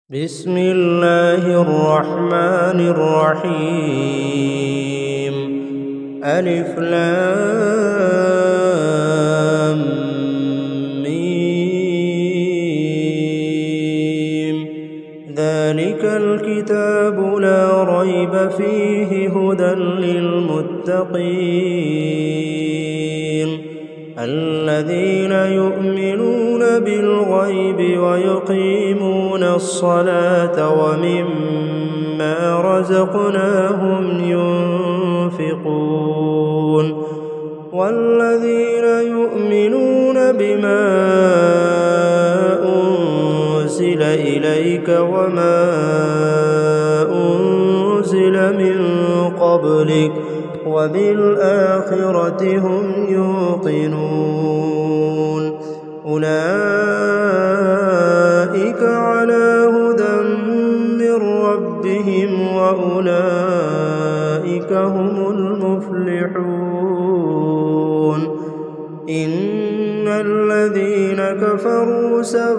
بسم الله الرحمن الرحيم. ألف لام ميم. ذلك الكتاب لا ريب فيه هدى للمتقين الذين يؤمنون بالغيب ويقيمون الصلاة ومما رزقناهم ينفقون والذين يؤمنون بما أنزل إليك وما أنزل من قبلك وبالآخرة هم يوقنون أولئك على هدى من ربهم وأولئك هم المفلحون. إن الذين كفروا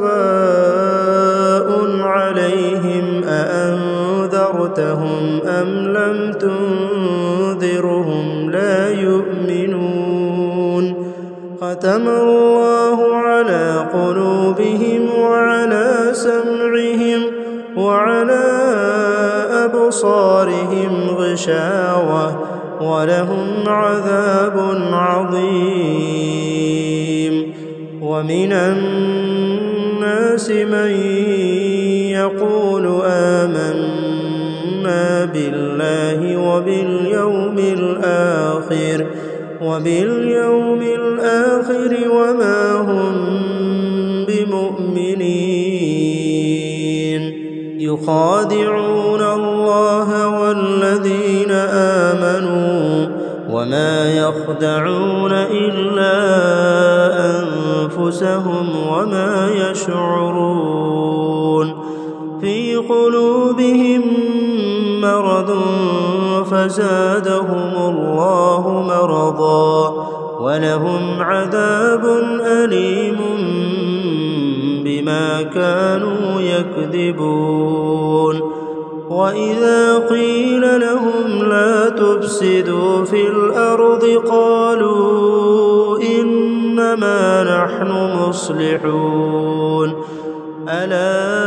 سواء عليهم أأنذرتهم أم لم تنذرهم لا يؤمنون. ختم الله على قلوبهم وعلى سمعهم وعلى أبصارهم غشاوة ولهم عذاب عظيم. ومن الناس من يقول آمنا بالله وباليوم الآخر وما هم بمؤمنين. يخادعون الله والذين آمنوا وما يخدعون إلا أنفسهم وما يشعرون. في قلوبهم مرض فزادهم الله مرضا ولهم عذاب أليم بما كانوا يكذبون. وإذا قيل لهم لا تفسدوا في الأرض قالوا إنما نحن مصلحون ألا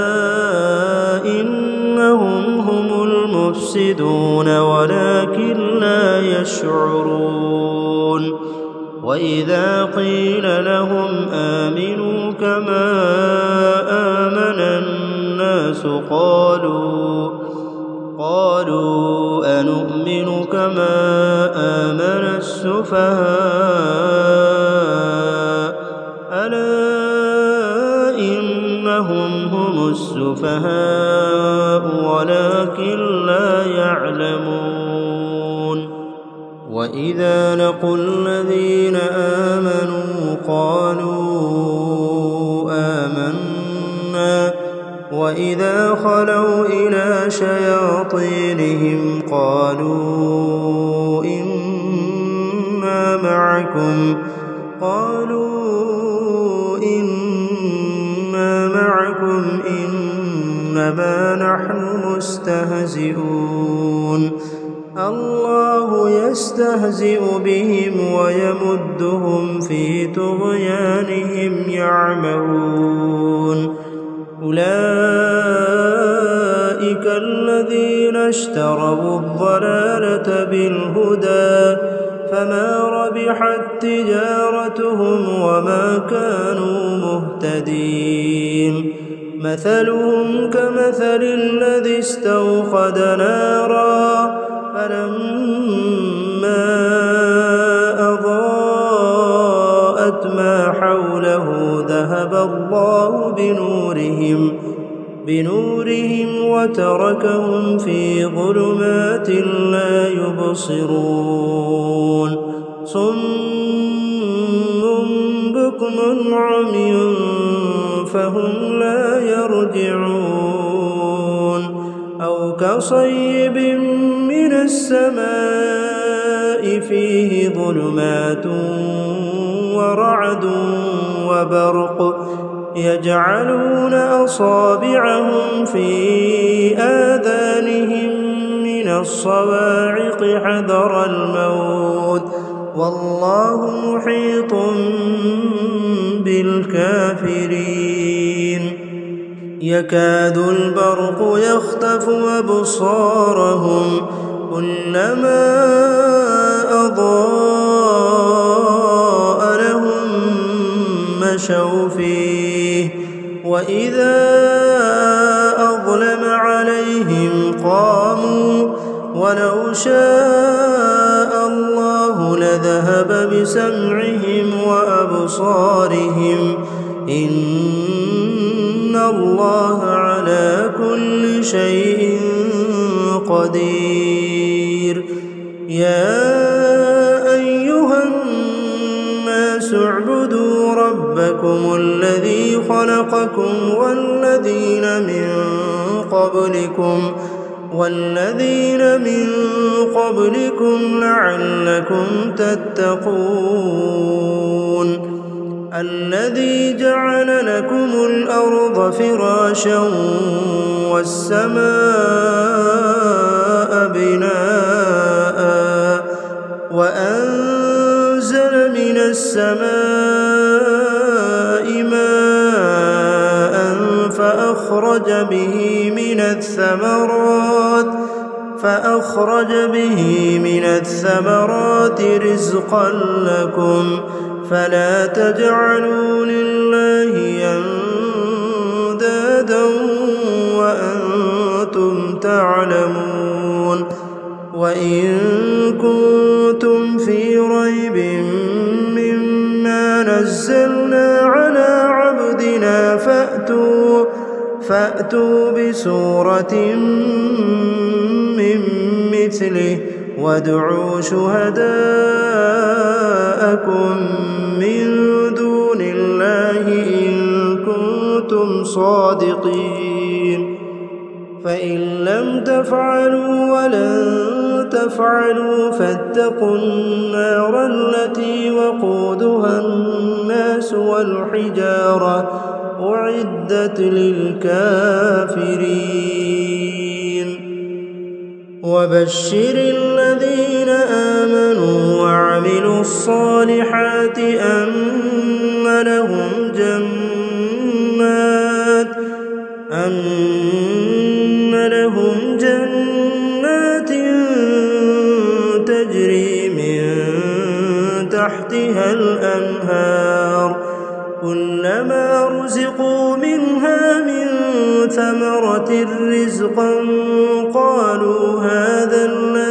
إنهم هم المفسدون ولكن لا يشعرون. وإذا قيل لهم آمنوا كما آمن الناس قالوا أنؤمن كما آمن السفهاء ألا إنهم هم السفهاء ولكن لا يعلمون. وإذا لقوا الذين آمنوا قالوا آمنا وإذا خلوا إلى شياطينهم قالوا إنا معكم إنما نحن مستهزئون. الله يستهزئ بهم ويمدهم في طغيانهم يعمهون. أولئك الذين اشتروا الضلالة بالهدى فما ربحت تجارتهم وما كانوا مهتدين. مثلهم كمثل الذي استوقد نارا فلما أضاءت ما حوله ذهب الله بنورهم وتركهم في ظلمات لا يبصرون. صم بكم عمي فهم لا يرجعون. أو كصيب من السماء فيه ظلمات ورعد وبرق يجعلون أصابعهم في الصواعق حذر الموت والله محيط بالكافرين يكاد البرق يخطف أبصارهم كلما أضاء لهم مشوا فيه وإذا أظلم عليهم قاموا ولو شاء الله لذهب بسمعهم وأبصارهم إن الله على كل شيء قدير يا أيها الناس اعبدوا ربكم الذي خلقكم والذين من قبلكم لعلكم تتقون الذي جعل لكم الأرض فراشا والسماء بناء وأنزل من السماء ماء فأخرج به من الثمرات رزقا لكم فلا تجعلوا لله أندادا وأنتم تعلمون وإن كنتم في ريب مما نزلنا على عبدنا فأتوا بسورة من مثله وادعوا شهداءكم من دون الله إن كنتم صادقين فإن لم تفعلوا ولن تفعلوا فاتقوا النار التي وقودها الناس والحجارة أعدت للكافرين وبشر الذين آمنوا وعملوا الصالحات أن لهم جنات تجري من تحتها الأنهار كلما رزقوا منها من ثمرة رزقا قالوا هذا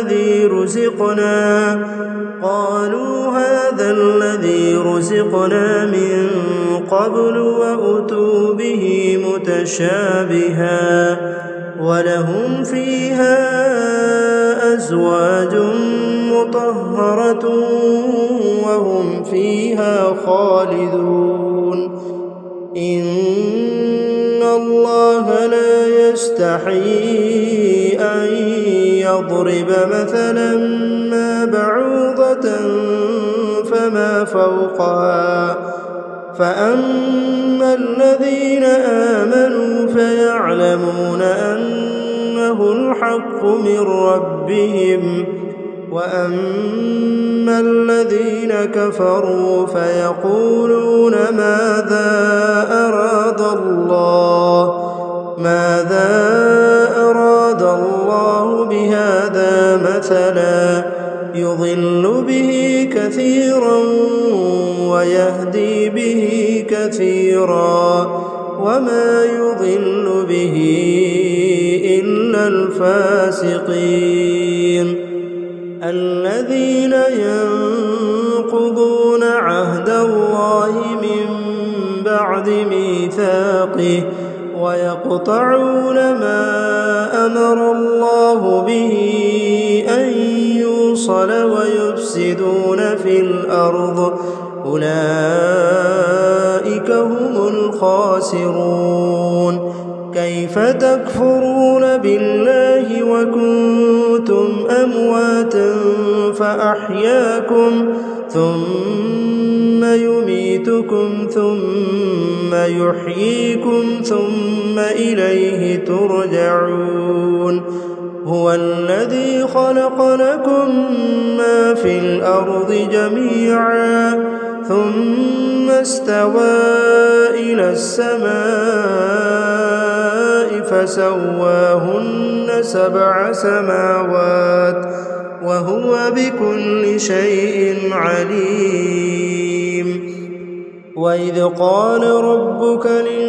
الذي رزقنا من قبل وأتوا به متشابها ولهم فيها أزواج مطهرة وهم فيها خالدون إن الله لا يستحيي أن يضرب مثلا ما بعوضة فما فوقها فأما الذين آمنوا فيعلمون أنه الحق من ربهم وأما الذين كفروا فيقولون ماذا أراد الله بهذا مثلا يضل به كثيرا ويهدي به كثيرا وما يضل به إلا الفاسقين الذين ينقضون عهد الله من بعد ميثاقه ويقطعون ما أمر الله به أن يوصل ويفسدون في الأرض أولئك هم الخاسرون كيف تكفرون بالله وكنتم أمواتا فأحياكم ثم يميتكم ثم يحييكم ثم إليه ترجعون هو الذي خلق لكم ما في الأرض جميعا ثم استوى إلى السماء فسواهن 7 سماوات وهو بكل شيء عليم. وإذ قال ربك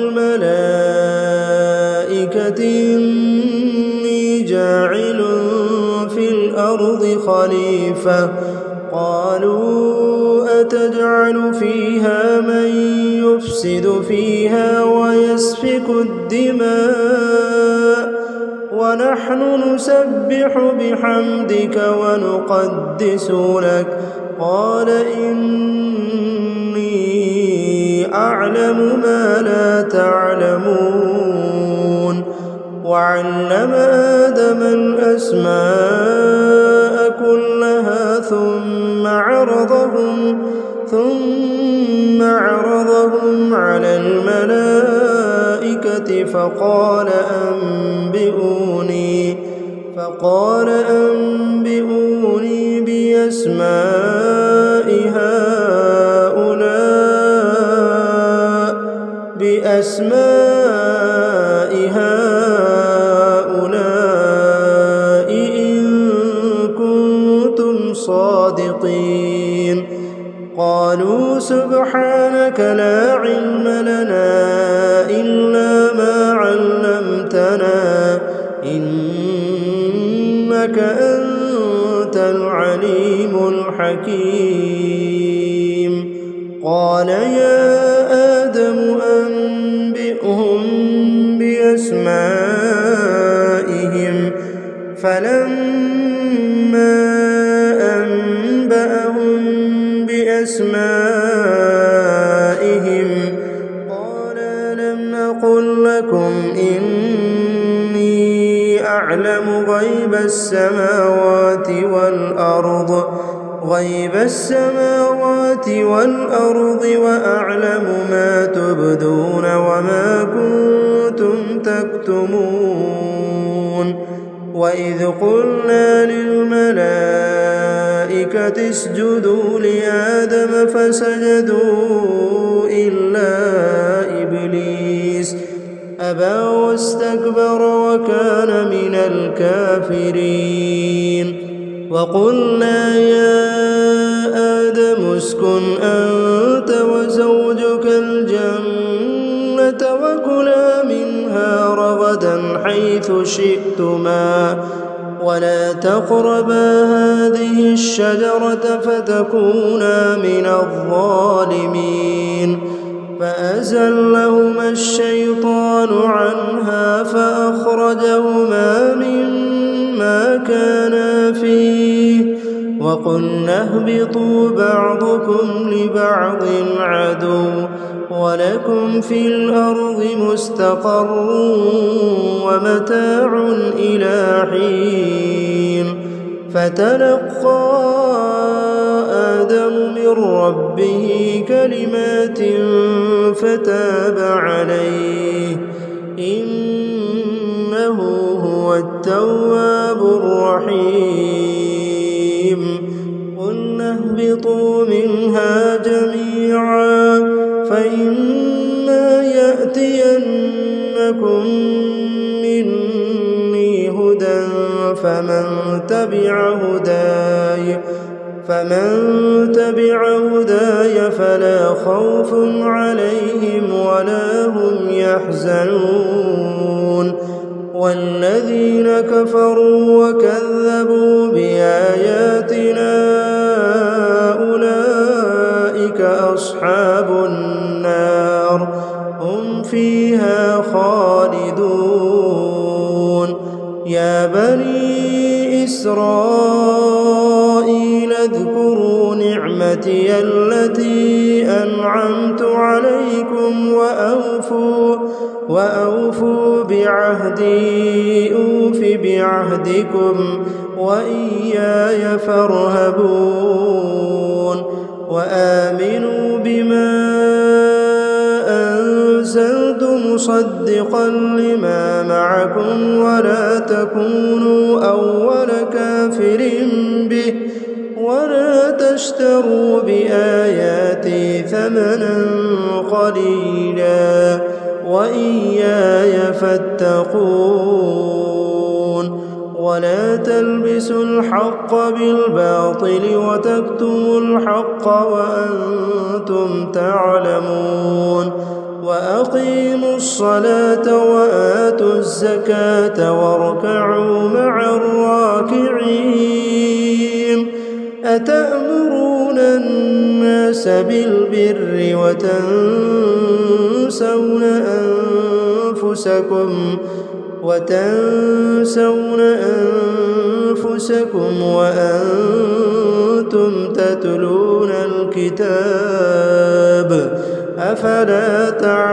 للملائكة إني جاعل في الأرض خليفة قالوا أتجعل فيها من يفسد فيها ويسفك الدماء ونحن نسبح بحمدك ونقدس لك قال إني أعلم ما لا تعلمون. وعلم آدم الأسماء كلها ثم عرضهم على الملائكة فقال أنبئوني بأسماء هؤلاء إن كنتم صادقين. قالوا سبحانك لا علم لنا إلا ما علمتنا إنك أنت العليم الحكيم. قال يا آدم أنبئهم بأسمائهم فلما أنبأهم بأسمائهم قال لم أقل لكم إني أعلم غيب السماوات والأرض وأعلم ما تبدون وما كنتم تكتمون. وإذ قلنا للملائكة اسجدوا لآدم فسجدوا إلا إبليس أبى واستكبر وكان من الكافرين. وقلنا يا آدم اسكن أنت وزوجك الجنة وكلا منها رغدا حيث شئتما ولا تقربا هذه الشجرة فتكونا من الظالمين. فأزلهما الشيطان عنها فأخرجهما مما كانا فيه وقلنا اهبطوا بعضكم لبعض عدو ولكم في الأرض مستقر ومتاع إلى حين. فتلقى آدم من ربه كلمات فتاب عليه إنه هو التواب الرحيم. قلنا اهبطوا منها جميعا فإما يأتينكم مني هدى فمن تبع هداي فلا خوف عليهم ولا هم يحزنون. والذين كفروا وكذبوا بآياتنا أولئك أصحاب النار هم فيها خالدون. يا بني إسرائيل اذكروا نعمتي التي أنعمت عليكم وأوفوا بعهدي أوف بعهدكم وإياي فارهبون. وآمنوا بما أنزلت مصدقا لما معكم ولا تكونوا أول كافر به ولا تشتروا بآياتي ثمنا قليلا وإياي فاتقون ولا تلبسوا الحق بالباطل وتكتموا الحق وأنتم تعلمون وأقيموا الصلاة وآتوا الزكاة واركعوا مع الراكعين أتأمرون الناس بالبر وتنسون أنفسكم وأنتم تتلون الكتاب أفلا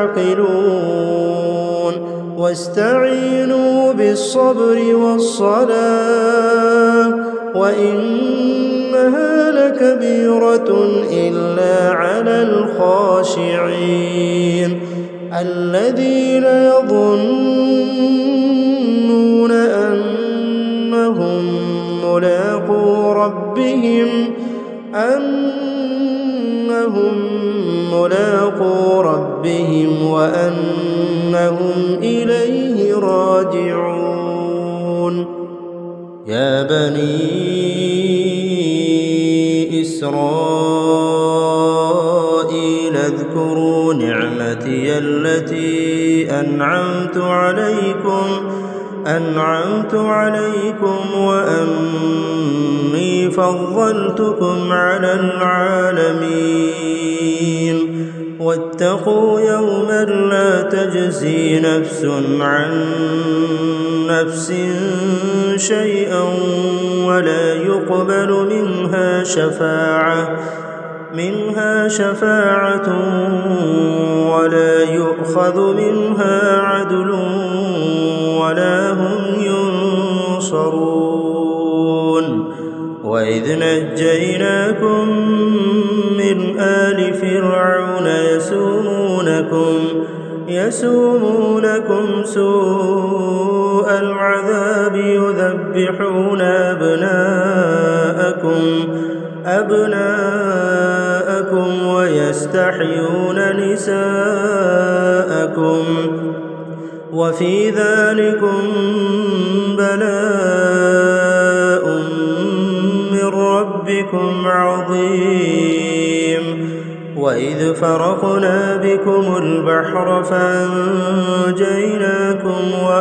تعقلون واستعينوا بالصبر والصلاة وإنها لكبيرة إلا على الخاشعين الذين يظنون أنهم ملاقو ربهم وأنهم إليه راجعون يا بني إسرائيل اذكروا نعمتي التي أنعمت عليكم وأني فضلتكم على العالمين واتقوا يوما لا تجزي نفس عن نفس شيئا ولا يقبل منها شفاعة ولا يؤخذ منها عدل ولا هم ينصرون وإذ نجيناكم من آل فرعون يسومونكم سوء العذاب يذبحون أبناءكم ويستحيون نساءكم وفي ذلكم بلاء من ربكم عظيم وإذ فرقنا بكم البحر فأنجيناكم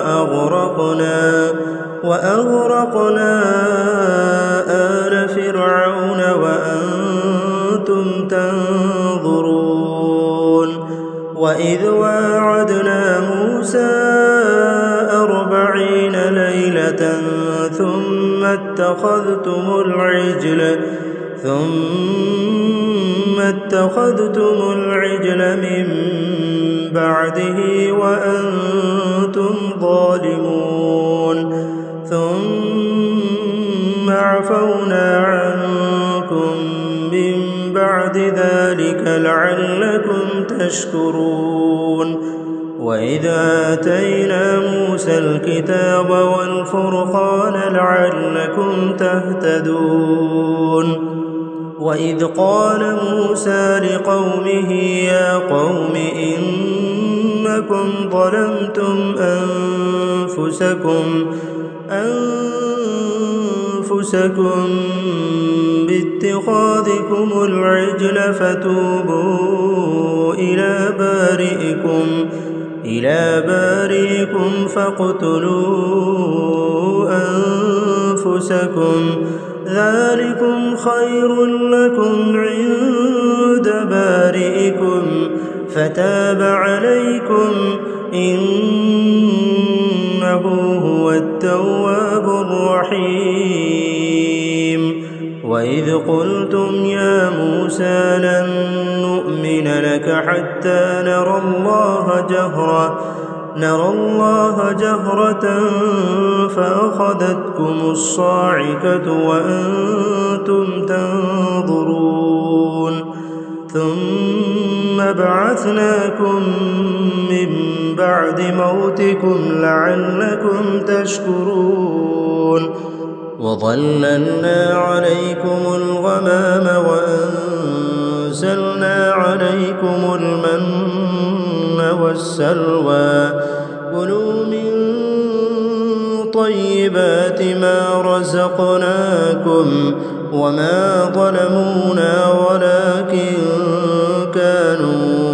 وأغرقنا آل فرعون وأنتم تنظرون وإذ واعدنا موسى 40 ليلة ثم اتخذتم العجل من بعده وأنتم ظالمون ثم عفونا عنكم من بعد ذلك لعلكم تشكرون وإذا آتينا موسى الكتاب والفرقان لعلكم تهتدون وإذ قال موسى لقومه يا قوم إنكم ظلمتم أنفسكم باتخاذكم العجل فتوبوا إلى بارئكم فاقتلوا أنفسكم ذلكم خير لكم عند بارئكم فتاب عليكم إنه هو التواب الرحيم وإذ قلتم يا موسى لن نؤمن لك حتى نرى الله جهرة فأخذتكم الصاعقة وأنتم تنظرون ثم بعثناكم من بعد موتكم لعلكم تشكرون وظللنا عليكم الغمام وأنزلنا عليكم المن والسلوى كلوا من طيبات ما رزقناكم وما ظلمونا ولكن كانوا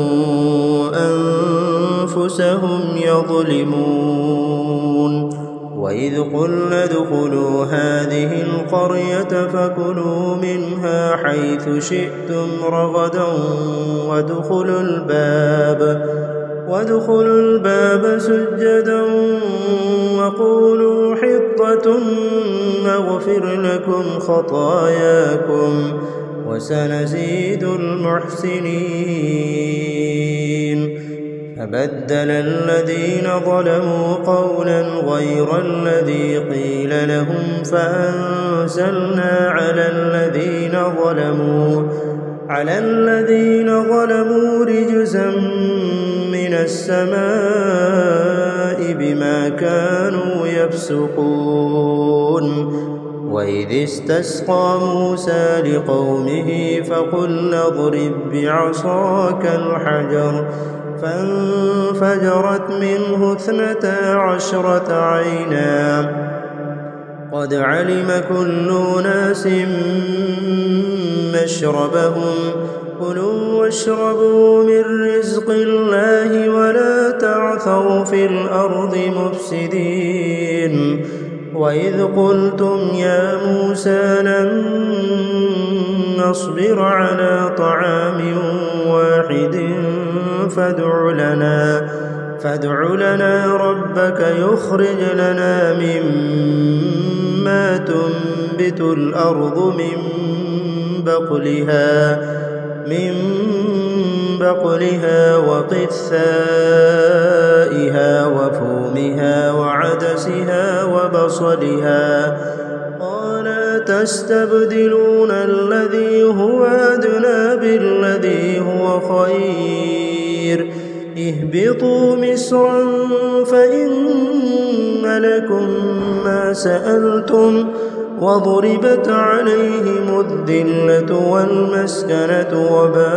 أنفسهم يظلمون وإذ قلنا ادخلوا هذه القرية فكلوا منها حيث شئتم رغدا وادخلوا الباب سجدا وقولوا حطة نغفر لكم خطاياكم وسنزيد المحسنين فبدل الذين ظلموا قولا غير الذي قيل لهم فأنزلنا على الذين ظلموا رجزا من السماء بما كانوا يفسقون وإذ استسقى موسى لقومه فقلنا اضرب بعصاك الحجر فانفجرت منه 12 عينا قد علم كل أناس مشربهم كلوا واشربوا من رزق الله ولا تعثوا في الأرض مفسدين وإذ قلتم يا موسى لن نصبر على طعام واحد فادع لنا ربك يخرج لنا مما تنبت الأرض من بقلها وقثائها وفومها وعدسها وبصلها قال تستبدلون الذي هو أدنى بالذي هو خير اهبطوا مصرا فإن لكم ما سألتم وضربت عليهم الذلة والمسكنة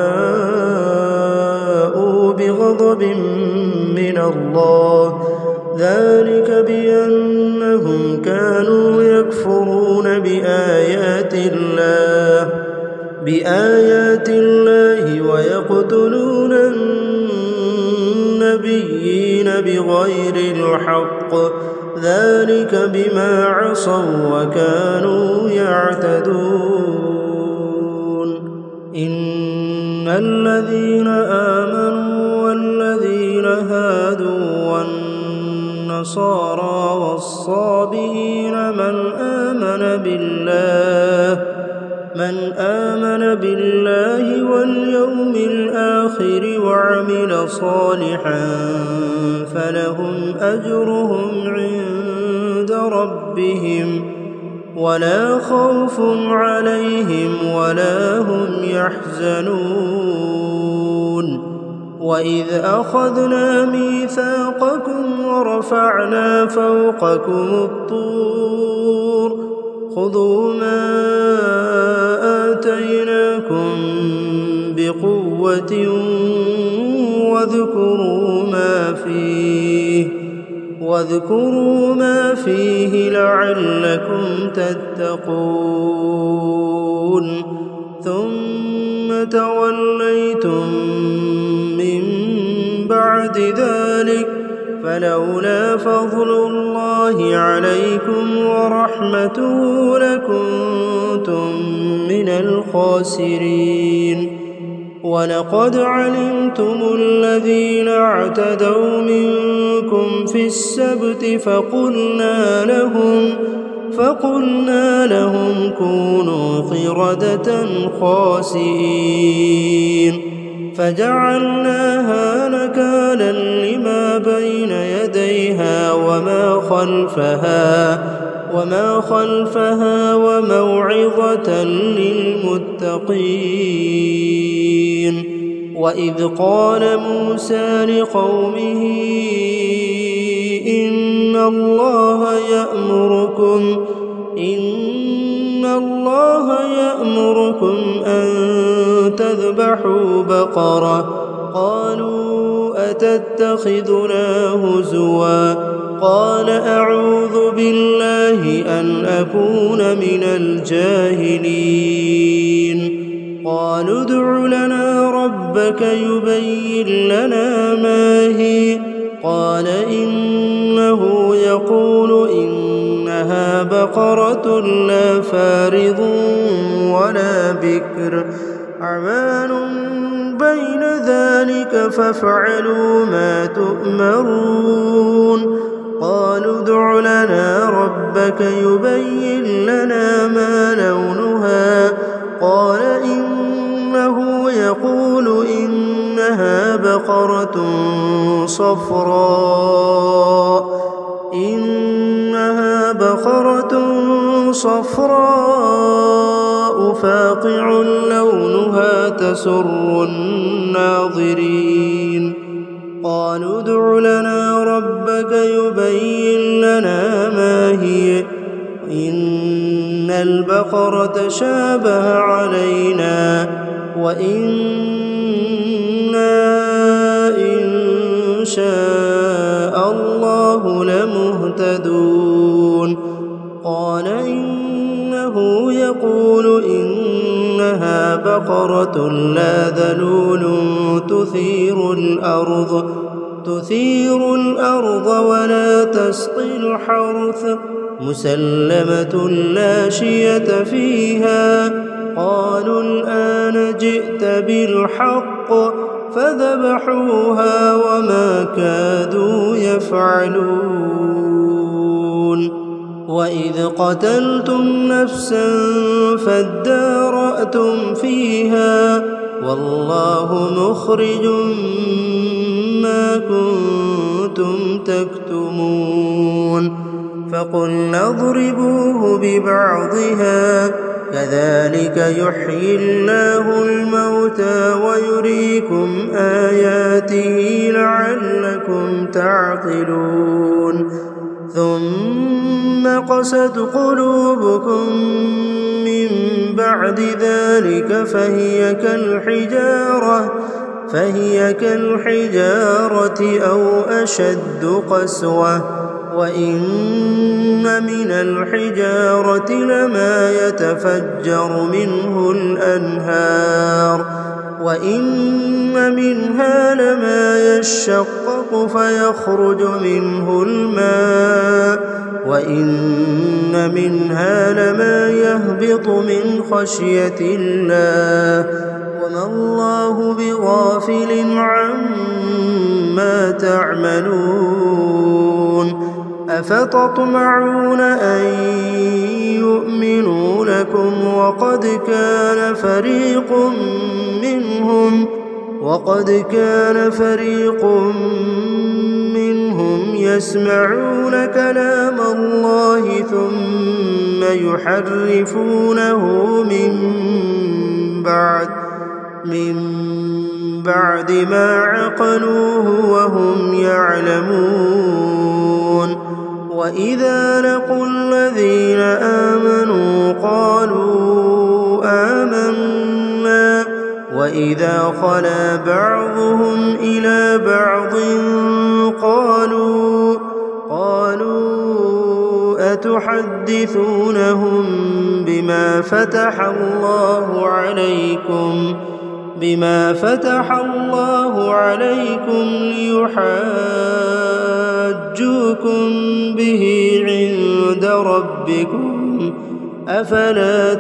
وباءوا بغضب من الله ذلك بأنهم كانوا يكفرون بآيات الله ويقتلون النبيين بغير الحق ذلك بما عصوا وكانوا يعتدون إن الذين آمنوا والذين هادوا والنصارى والصابئين من آمن بالله واليوم الآخر وعمل صالحا فلهم أجرهم عند ربهم ولا خوف عليهم ولا هم يحزنون وإذ أخذنا ميثاقكم ورفعنا فوقكم الطور خذوا ما آتيناكم بقوة واذكروا ما فيه لعلكم تتقون ثم توليتم من بعد ذلك فلولا فضل الله عليكم ورحمته لكنتم من الخاسرين ولقد علمتم الذين اعتدوا منكم في السبت فقلنا لهم كونوا قردة خاسئين فجعلناها نكالا لما بين يديها وما خلفها وموعظة للمتقين وإذ قال موسى لقومه إن الله يأمركم أن تذبحوا بقرة. قالوا أتتخذنا هزوا؟ قال أعوذ بالله أن أكون من الجاهلين. قالوا ادع لنا ربك يبين لنا ما هي. قال إنه يقول إنها بقرة لا فارض ولا بكر عوان بين ذلك فافعلوا ما تؤمرون. قالوا ادع لنا ربك يبين لنا ما لونها. قال إنه يقول إنها بقرة صفراء فاقع لونها تسر الناظرين. قالوا ادع لنا ربك يبين لنا ما هي. إن البقرة شابه علينا وإنا إن شاء الله لمهتدون. قال إنه يقول إنها بقرة لا ذلول تثير الأرض ولا تسقي الحرث مسلمة لا شية فيها. قالوا الآن جئت بالحق فذبحوها وما كادوا يفعلون. وإذ قتلتم نفسا فادارأتم فيها والله مخرج ما كنتم تكتمون. فقلنا اضربوه ببعضها كذلك يحيي الله الموتى ويريكم آياته لعلكم تعقلون. ثم قست قلوبكم من بعد ذلك فهي كالحجارة أو أشد قسوة. وإن من الحجارة لما يتفجر منه الأنهار وإن منها لما يشقق فيخرج منه الماء وإن منها لما يهبط من خشية الله وما الله بغافل عما تعملون. أفتطمعون أن يؤمنوا لكم وقد كان فريق منهم يسمعون كلام الله ثم يحرفونه من بعد ما عقلوه وهم يعلمون. وإذا لقوا الذين آمنوا قالوا آمنا وإذا خلا بعضهم إلى بعض قالوا أتحدثونهم بما فتح الله عليكم ليحاجوكم به عند ربكم أفلا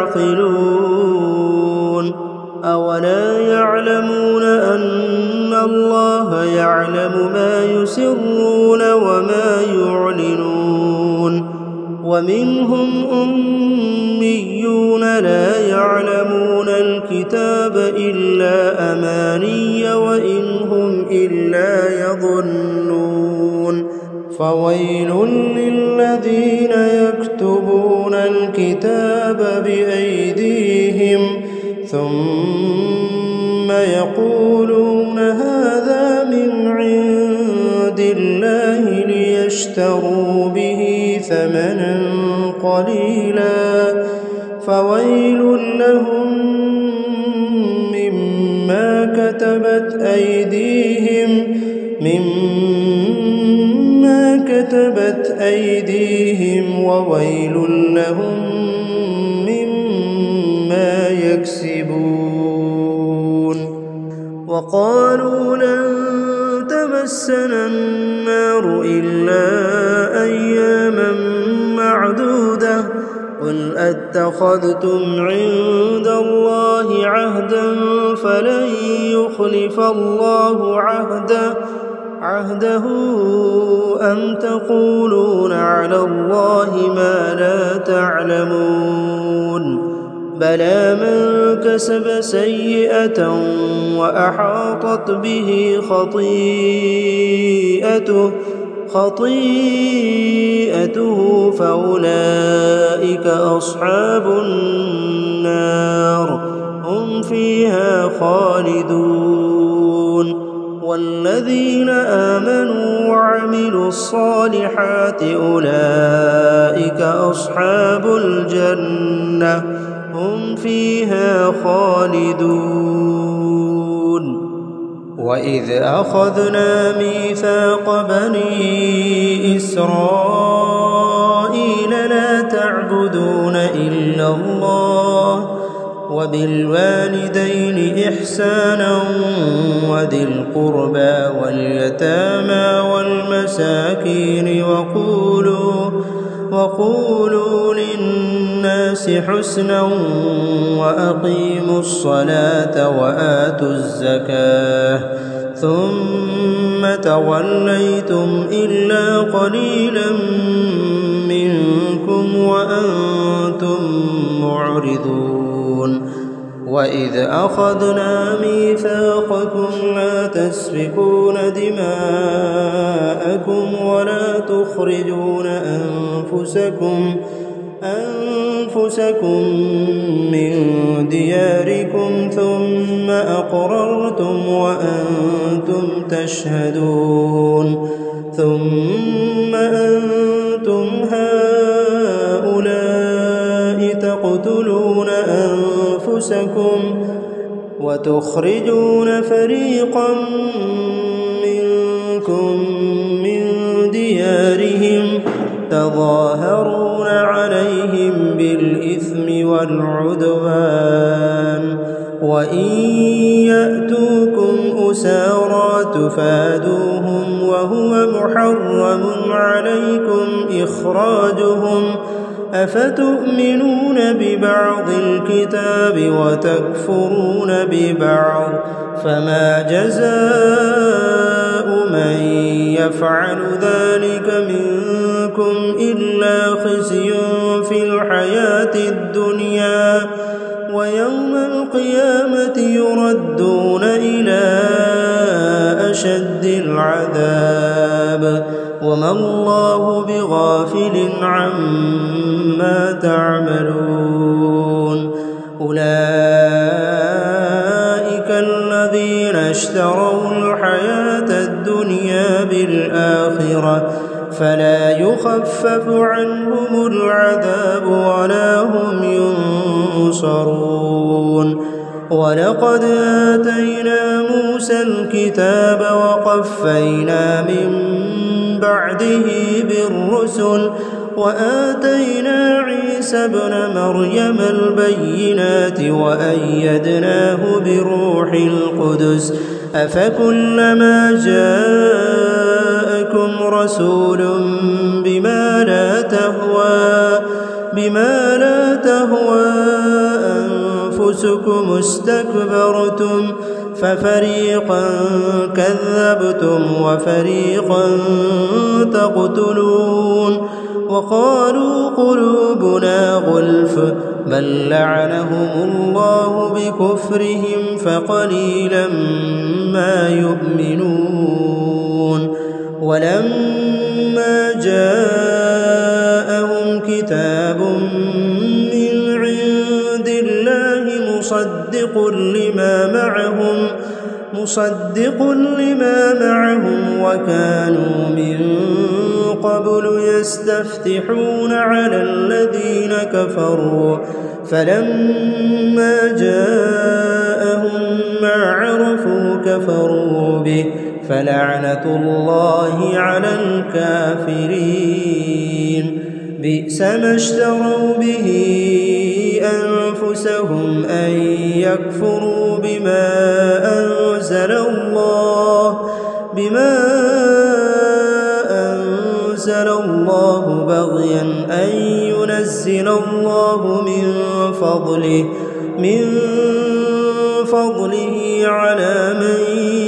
تعقلون. أولا يعلمون أن الله يعلم ما يسرون وما يعلنون. ومنهم أميون لا يعلمون الكتاب إلا أماني وإن هم إلا يظنون. فويل للذين يكتبون الكتاب بأيديهم ثم يقولون ثمنا قليلا فويل لهم مما كتبت أيديهم وويل لهم مما يكسبون. وقالوا لن تمسنا النار إلا أياما معدودة قل أتخذتم عند الله عهدا فلن يخلف الله عهده أم تقولون على الله ما لا تعلمون. بلى من كسب سيئة وأحاطت به خطيئته فأولئك أصحاب النار هم فيها خالدون. والذين آمنوا وعملوا الصالحات أولئك أصحاب الجنة هم فيها خالدون. وإذ أخذنا ميثاق بني إسرائيل لا تعبدون إلا الله وبالوالدين إحسانا وذي القربى واليتامى والمساكين وقولوا للناس حسنا وأقيموا الصلاة وآتوا الزكاة ثم توليتم إلا قليلا منكم وأنتم معرضون. وإذ أخذنا ميثاقكم لا تسفكون دماءكم ولا تخرجون أنفسكم من دياركم ثم أقررتم وأنتم تشهدون. ثم أنتم هؤلاء تقتلون أنفسكم وتخرجون فريقا منكم من ديارهم تظاهرون عليهم بالإثم والعدوان وإن يأتوكم أسارى تفادوهم وهو محرم عليكم إخراجهم أفتؤمنون ببعض الكتاب وتكفرون ببعض فما جزاء من يفعل ذلك منكم إلا خزي في الحياة الدنيا ويوم القيامة يردون إلى أشد العذاب وما الله بغافل عما تعملون. أولئك الذين اشتروا الحياة الدنيا بالآخرة فلا يخفف عنهم العذاب ولا هم ينصرون. ولقد آتينا موسى الكتاب وقفينا من بعده بالرسل وآتينا عيسى ابن مريم البينات وأيدناه بروح القدس أفكلما جاءكم رسول بما لا تهوى أنفسكم استكبرتم ففريقا كذبتم وفريقا تقتلون. وقالوا قلوبنا غلف بل لعنهم الله بكفرهم فقليلا ما يؤمنون. ولما جاءهم كتاب من عند الله مصدق لما معهم وكانوا من قبل يستفتحون على الذين كفروا فلما جاءهم ما عرفوا كفروا به فلعنة الله على الكافرين بئس ما اشتروا به أنفسهم أن يكفروا بما أنزل الله بغيا أن ينزل الله من فضله على من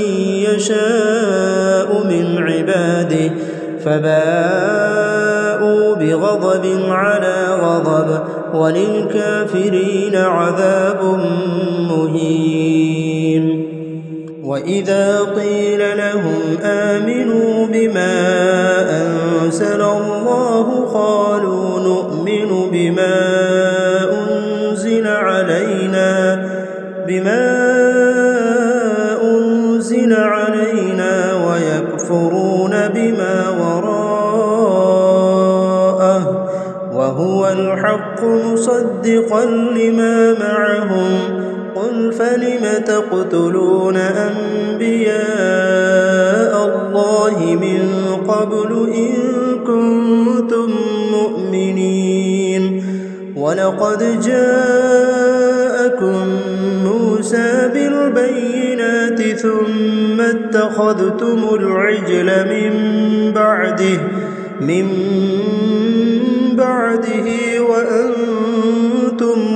يشاء من عباده فباءوا بغضب على غضب وللكافرين عذاب مهين وإذا قيل لهم آمنوا بما أنزل الله قالوا نؤمن بما أنزل علينا ويكفرون بما وراءه وهو الحق مصدقا لما معهم قل فلم تقتلون أنبياء الله من قبل إن كنتم مؤمنين ولقد جاءكم موسى بالبينات ثم اتخذتم العجل من بعده وأنتم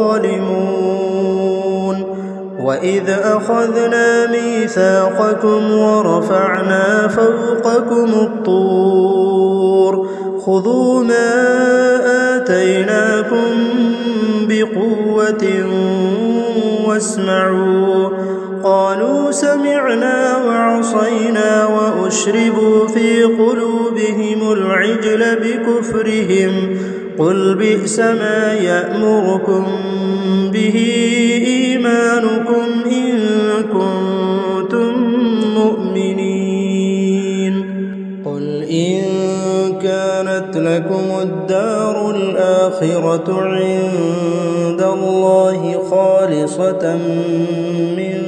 ظالمون وإذ أخذنا ميثاقكم ورفعنا فوقكم الطور خذوا ما آتيناكم بقوة واسمعوا قالوا سمعنا وعصينا وأشربوا في قلوبهم العجل بكفرهم قل بئس ما يأمركم به إيمانكم إن كنتم مؤمنين قل إن كانت لكم الدار الآخرة عند الله خالصة من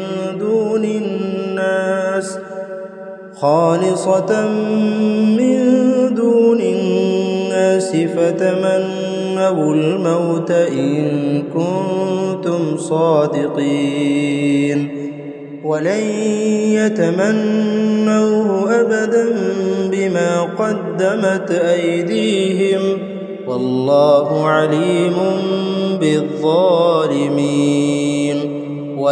دون الناس فتمنوا الموت إن كنتم صادقين ولن يتمنوه أبدا بما قدمت أيديهم والله عليم بالظالمين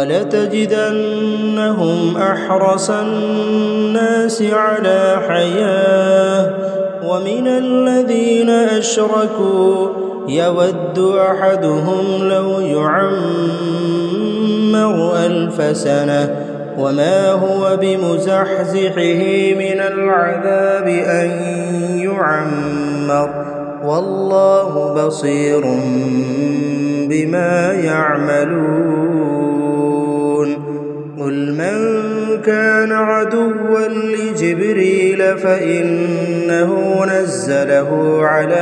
ولتجدنهم أحرص الناس على حياة ومن الذين أشركوا يود أحدهم لو يعمر 1000 سنة وما هو بمزحزحه من العذاب أن يعمر والله بصير بما يعملون قل من كان عدوا لجبريل فإنه نزله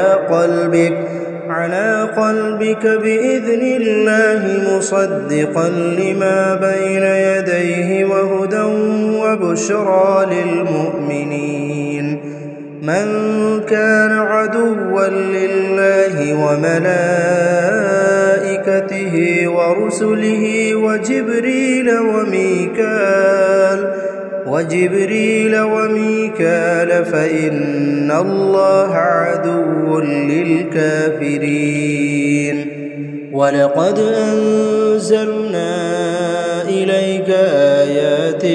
على قلبك بإذن الله مصدقا لما بين يديه وهدى وبشرى للمؤمنين من كان عدوا لله وملائكته ورسله وجبريل وميكال فإن الله عدو للكافرين ولقد أنزلنا إليك آيات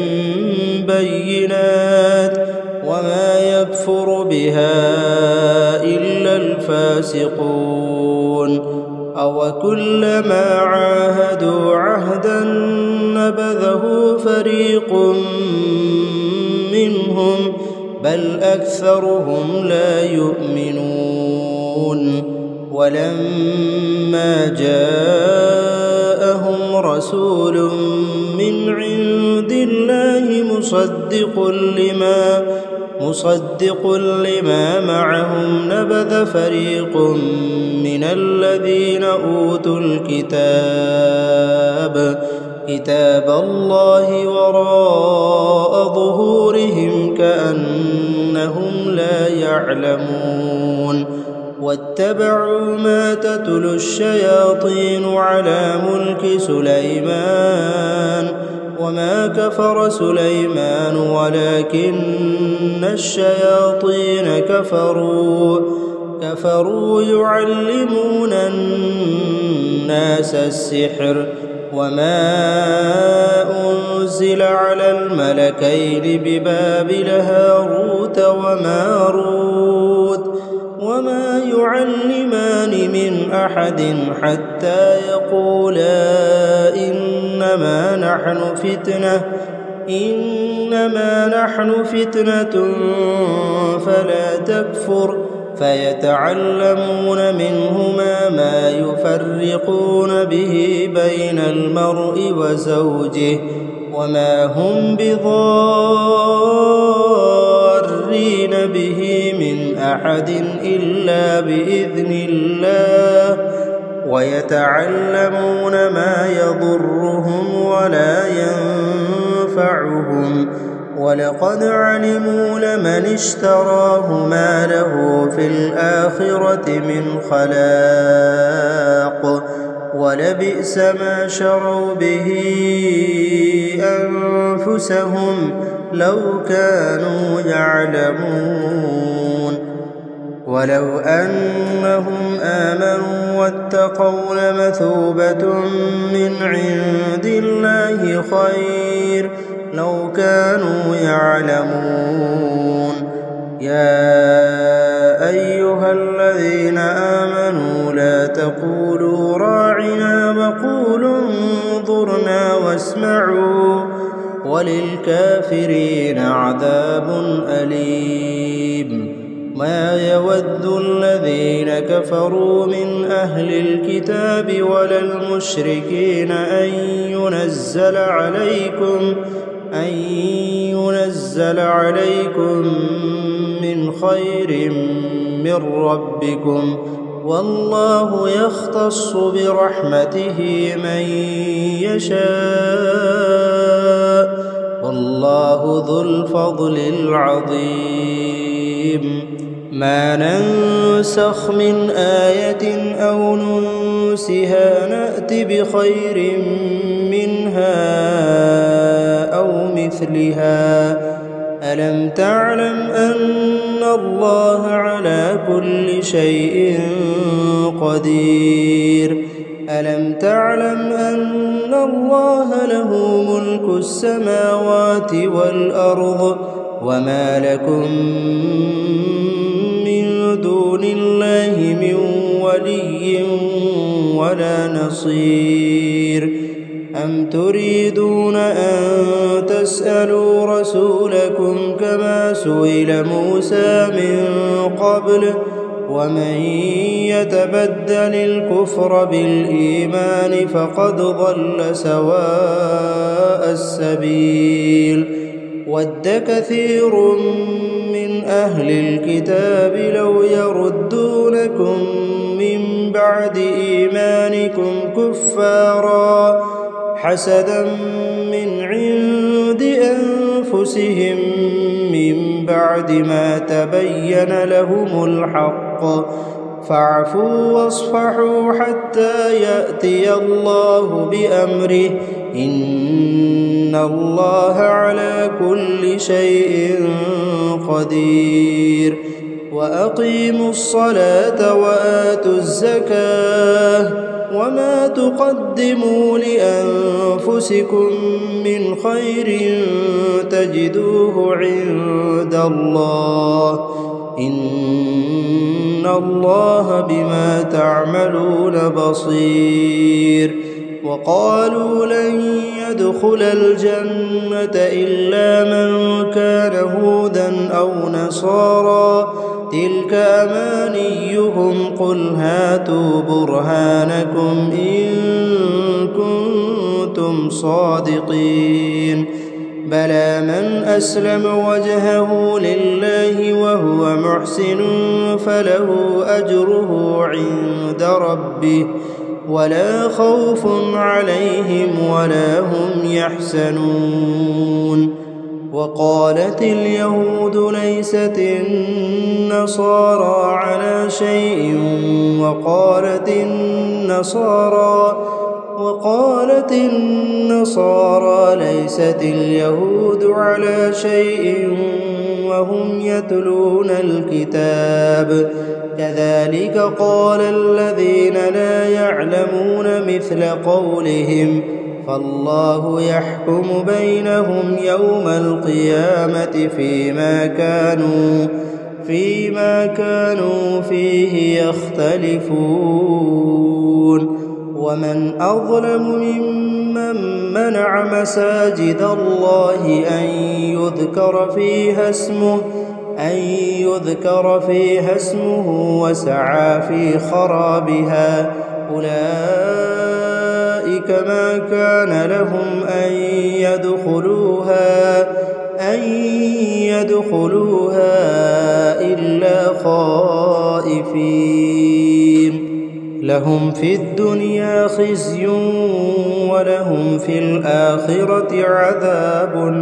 بينات وما يكفر بها إلا الفاسقون أوكلما عاهدوا عهدا نبذه فريق منهم بل أكثرهم لا يؤمنون ولما جاءهم رسول مصدق لما معهم نبذ فريق من الذين أوتوا كتاب الله وراء ظهورهم كأنهم لا يعلمون واتبعوا ما تتلو الشياطين على ملك سليمان وما كفر سليمان ولكن الشياطين كفروا يعلمون الناس السحر وما أنزل على الملكين ببابل هاروت وماروت وما يعلمان من أحد حتى يقولا إنما نحن فتنة فلا تكفر فيتعلمون منهما ما يفرقون به بين المرء وزوجه وما هم بضارين به من أحد إلا بإذن الله ويتعلمون ما يضرهم ولا ينفعهم ولقد علموا لمن اشتراه ما له في الآخرة من خلاق ولبئس ما شروا به أنفسهم لو كانوا يعلمون ولو أنهم آمنوا واتقوا لمثوبة من عند الله خير لو كانوا يعلمون يا أيها الذين آمنوا لا تقولوا راعنا وقولوا انظرنا واسمعوا وللكافرين عذاب أليم ما يود الذين كفروا من أهل الكتاب ولا المشركين أن ينزل عليكم من خير من ربكم والله يختص برحمته من يشاء والله ذو الفضل العظيم ما ننسخ من آية أو ننسها نأت بخير منها أو مثلها ألم تعلم أن الله على كل شيء قدير ألم تعلم أن الله له ملك السماوات والأرض وما لكم من دون الله من ولي ولا نصير أم تريدون أن تسألوا رسولكم كما سئل موسى من قبل ومن يتبدل الكفر بالإيمان فقد ضل سواء السبيل ود كثير من أهل الكتاب لو يردونكم من بعد إيمانكم كفارا حسدا من عند أنفسهم من بعد ما تبين لهم الحق فاعفوا واصفحوا حتى يأتي الله بأمره إن الله على كل شيء قدير وأقيموا الصلاة وآتوا الزكاة وما تقدموا لأنفسكم من خير تجدوه عند الله إن الله بما تعملون بصير وقالوا لن يدخل الجنة إلا من كان هودا أو نصارى تلك أمانيهم قل هاتوا برهانكم إن كنتم صادقين بلى من أسلم وجهه لله وهو محسن فله أجره عند ربه ولا خوف عليهم ولا هم يحزنون. وقالت اليهود ليست النصارى على شيء وقالت النصارى ليست اليهود على شيء وهم يتلون الكتاب كذلك قال الذين لا يعلمون مثل قولهم فالله يحكم بينهم يوم القيامة فيما كانوا فيه يختلفون. ومن أظلم ممن منع مساجد الله أن يذكر فيها اسمه وسعى في خرابها أولئك ما كان لهم أن يدخلوها إلا خائفين لهم في الدنيا خزي ولهم في الآخرة عذاب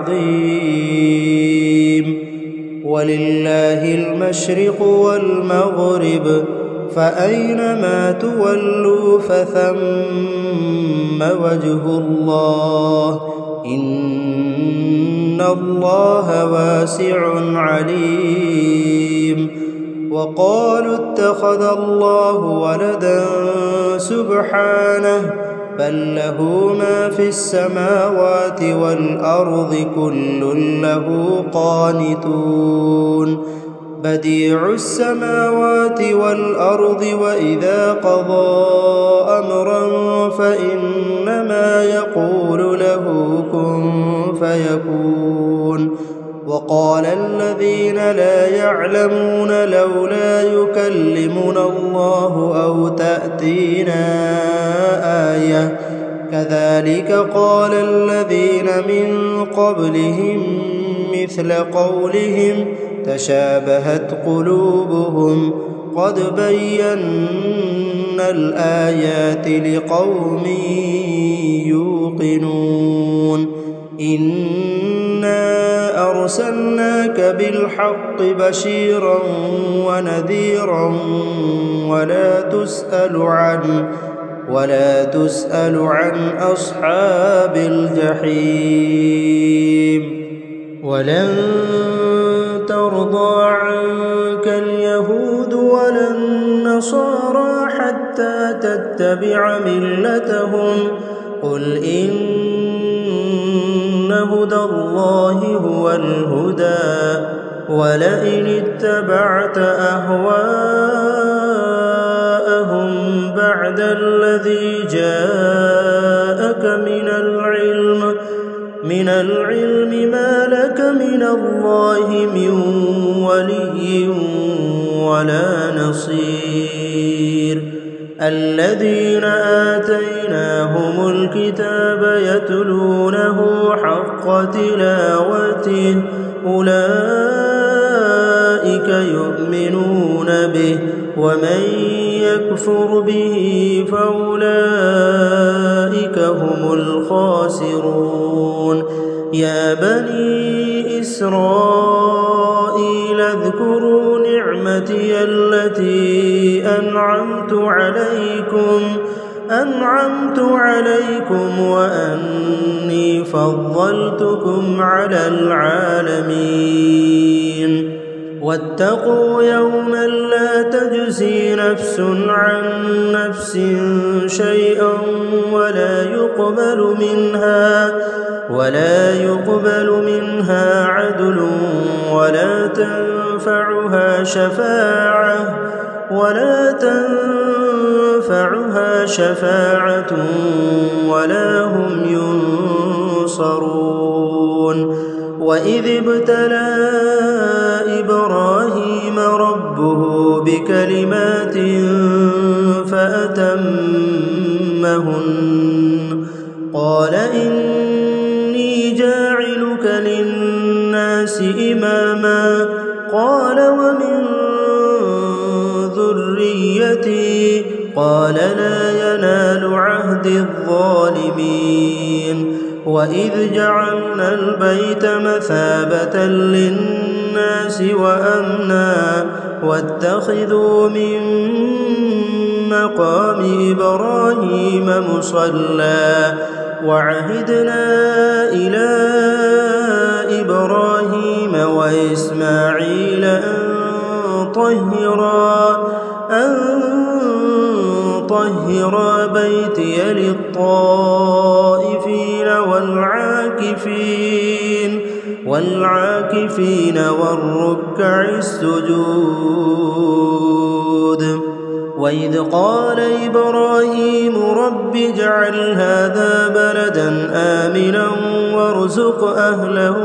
عظيم. ولله المشرق والمغرب فأينما تولوا فثم وجه الله إن الله واسع عليم. وقالوا اتخذ الله ولدا سبحانه بل له ما في السماوات والأرض كل له قانتون. بديع السماوات والأرض وإذا قضى أمرا فإنما يقول له كن فيكون. وقال الذين لا يعلمون لولا يكلمنا الله أو تأتينا آية كذلك قال الذين من قبلهم مثل قولهم تشابهت قلوبهم قد بينا الآيات لقوم يوقنون. إنا أرسلناك بالحق بشيرا ونذيرا ولا تسأل عن أصحاب الجحيم. ولن ترضى عنك اليهود ولا النصارى حتى تتبع ملتهم قل إن هدى الله هو الهدى ولئن اتبعت أهواءهم بعد الذي جاءك من العلم ما لك من الله من ولي ولا نصير. الذين آتيناهم الكتاب يتلونه حق تلاوته أولئك يؤمنون به ومن يكفر به فأولئك هم الخاسرون. يا بني إسرائيل اذكروا نعمتي التي أنعمت عليكم وأني فضلتكم على العالمين. واتقوا يوما لا تجزي نفس عن نفس شيئا ولا يقبل منها عدل ولا تنفعها شفاعة ولا هم ينصرون. وإذ ابتلى إبراهيم ربه بكلمات فأتمهن قال إني جاعل الناس إماما قال ومن ذريتي قال لا ينال عهد الظالمين وإذ جعلنا البيت مثابة للناس وأمنا واتخذوا من مقام إبراهيم مصلى وعهدنا إلى إبراهيم وإسماعيل أن طهرا بيتي للطائفين والعاكفين والركع السجود وإذ قال إبراهيم رب اجعل هذا بلدا آمنا وارزق أهله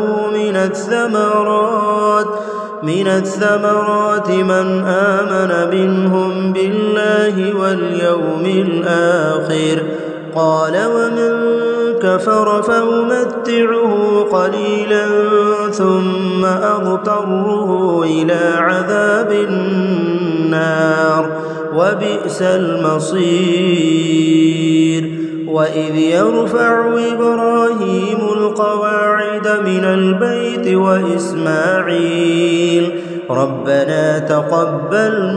من الثمرات من آمن منهم بالله واليوم الآخر قال ومن كفر فأمتعه قليلا ثم أضطره إلى عذاب النار وبئس المصير وإذ يرفع إبراهيم القواعد من البيت وإسماعيل ربنا تقبل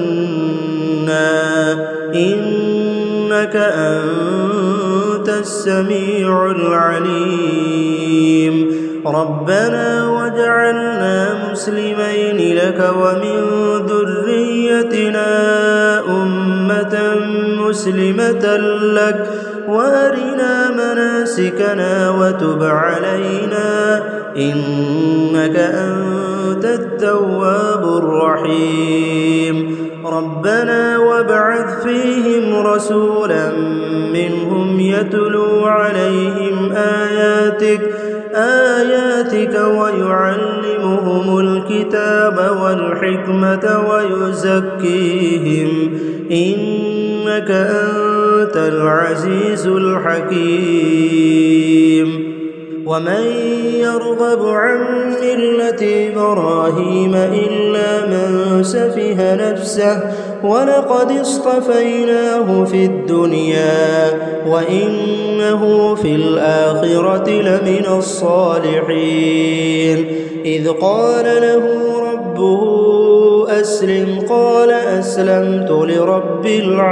منا إنك أنت السميع العليم ربنا واجعلنا مسلمين لك ومن ذريتنا أمة مسلمة لك وأرنا مناسكنا وتب علينا إنك أنت التواب الرحيم ربنا وابعث فيهم رسولا منهم يتلو عليهم آياتك ويعلمهم الكتاب والحكمة ويزكيهم إنك أنت العزيز الحكيم ومن يرغب عن ملة إبراهيم إلا من سفه نفسه ولقد اصطفيناه في الدنيا وإنه في الآخرة لمن الصالحين إذ قال له ربه أسلم قال أسلمت لرب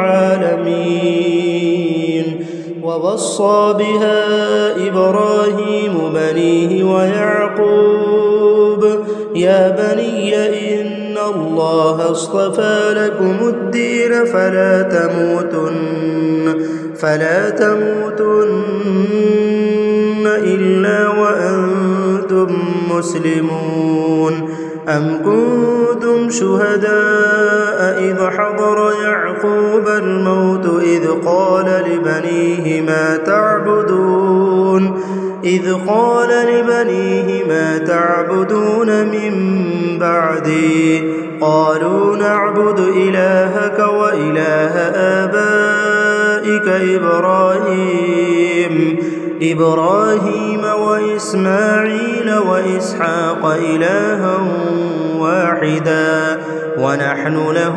العالمين ووصى بها إبراهيم بنيه ويعقوب يا بني إن الله اصطفى لكم الدين فلا تموتن إلا وأنتم مسلمون أم كنتم شهداء إذ حضر يعقوب الموت إذ قال لبنيه ما تعبدون من بعدي قالوا نعبد إلهك وإله آبائك إبراهيم وإسماعيل وإسحاق إلها واحدا ونحن له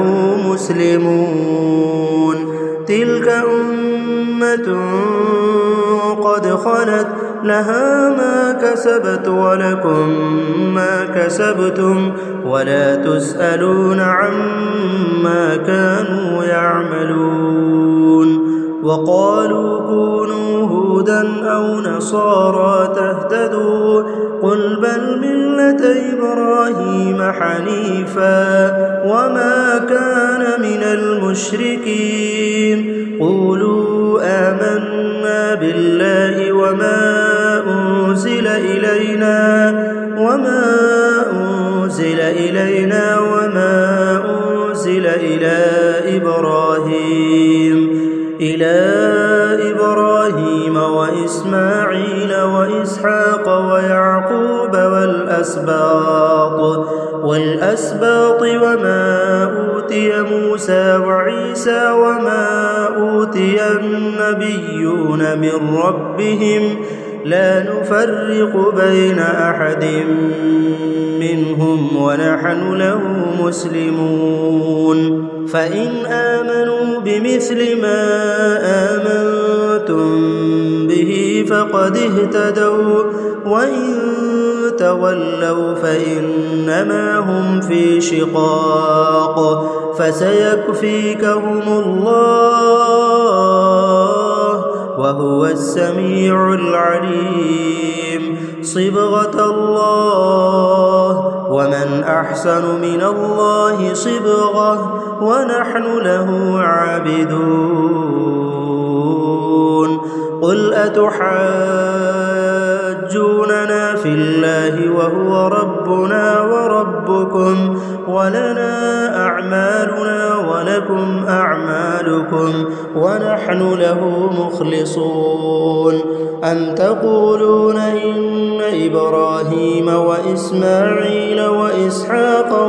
مسلمون تلك أمة قد خلت لها ما كسبت ولكم ما كسبتم ولا تسألون عما كانوا يعملون وقالوا كونوا هودا أو نصارى تهتدوا قل بل ملة إبراهيم حنيفا وما كان من المشركين قولوا آمنا بالله وما أنزل إلينا وما أنزل إلى إبراهيم وإسماعيل وإسحاق ويعقوب والأسباط وما أوتي موسى وعيسى وما أوتي النبيون من ربهم لا نفرق بين أحد منهم ونحن له مسلمون فإن آمنوا بمثل ما آمنتم به فقد اهتدوا وإن تولوا فإنما هم في شقاق فسيكفيكهم الله وهو السميع العليم صبغة الله ومن أحسن من الله صبغة ونحن له عابدون قل أتحاجوننا في الله وهو ربنا وربكم ولنا أعمالنا ولكم أعمالكم ونحن له مخلصون أم تقولون إن إبراهيم وإسماعيل وإسحاق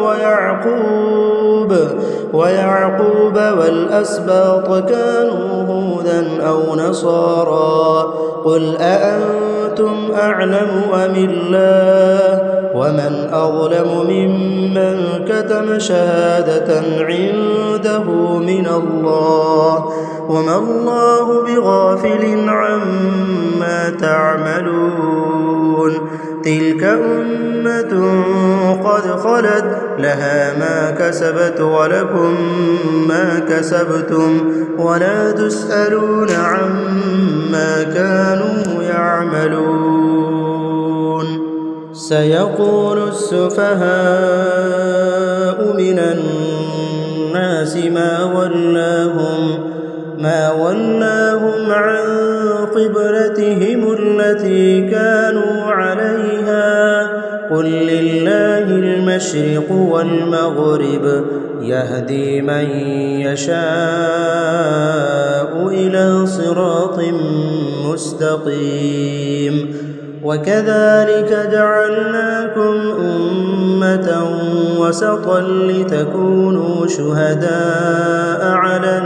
ويعقوب والأسباط كانوا هودا أو نصارى قل أأنتم أعلم أم الله ومن أظلم ممن كتم شهادة عنده من الله وما الله بغافل عما تعملون تلك أمة قد خلت لها ما كسبت ولكم ما كسبتم ولا تسألون عما كانوا يعملون سيقول السفهاء من الناس ما ولاهم عن قبلتهم التي كانوا عليها قل لله المشرق والمغرب يهدي من يشاء إلى صراط مستقيم وكذلك جعلناكم أمة وسطا لتكونوا شهداء على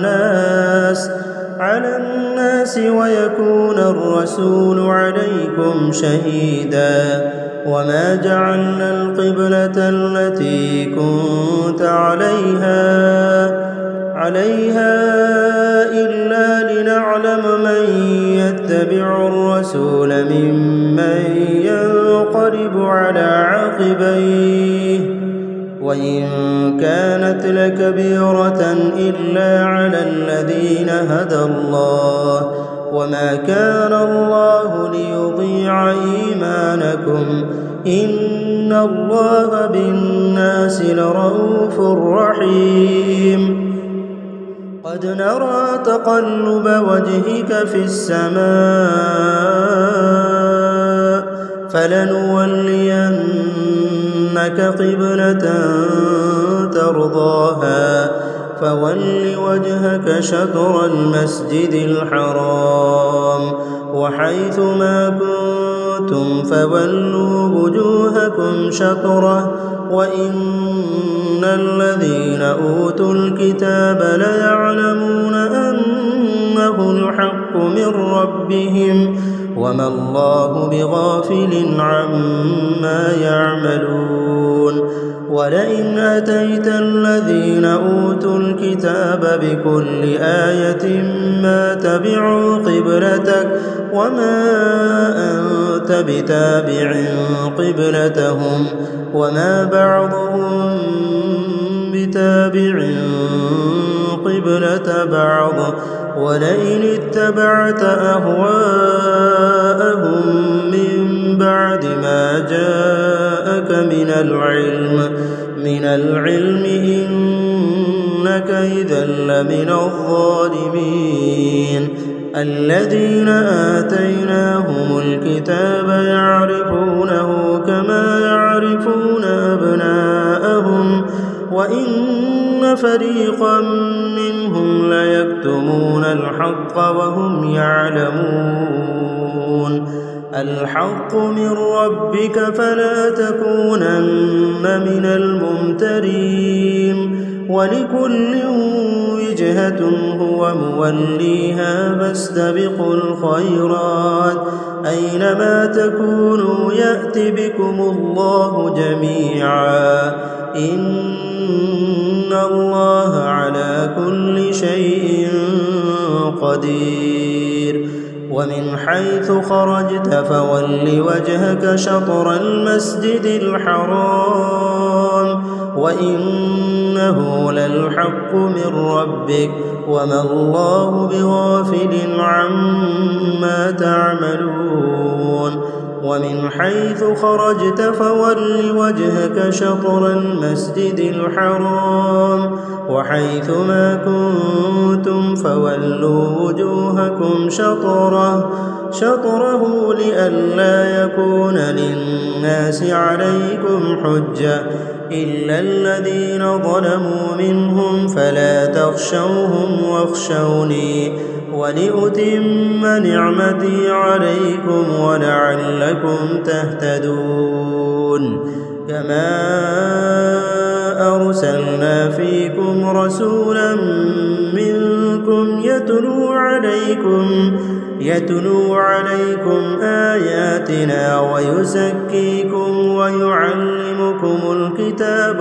الناس ويكون الرسول عليكم شهيدا وما جعلنا القبلة التي كنت عليها إلا لنعلم من يتبع الرسول ممن ينقلب على عقبيه وإن كانت لكبيرة إلا على الذين هدى الله وما كان الله ليضيع إيمانكم إن الله بالناس لرؤوف رحيم قد نرى تقلب وجهك في السماء فلنولينك قبلة ترضاها فول وجهك شطر المسجد الحرام وحيث ما كنتم فولوا وجوهكم شطره وإن الذين أوتوا الكتاب ليعلمون أنه الحق من ربهم وما الله بغافل عما يعملون ولئن أتيت الذين أوتوا الكتاب بكل آية ما تبعوا قبلتك وما أنت بتابع قبلتهم وما بعضهم بتابع قبلة بعض ولئن اتبعت أهواءهم من بعد ما جاءك من العلم إنك إذا لمن الظالمين الذين آتيناهم الكتاب يعرفونه كما يعرفون أبناءهم وإن فريقا منهم ليكتمون الحق وهم يعلمون الحق من ربك فلا تكونن من الممترين ولكل وجهة هو موليها فاستبقوا الخيرات أينما تكونوا يأت بكم الله جميعا إن الله على كل شيء قدير ومن حيث خرجت فول وجهك شطر المسجد الحرام وإنه للحق من ربك وما الله بغافل عما تعملون ومن حيث خرجت فول وجهك شطر المسجد الحرام وحيث ما كنتم فولوا وجوهكم شطره لئلا يكون للناس عليكم حجة إلا الذين ظلموا منهم فلا تخشوهم واخشوني ولأتم نعمتي عليكم ولعلكم تهتدون كما أرسلنا فيكم رسولا منكم يتلو عليكم آياتنا ويزكيكم ويعلمكم الكتاب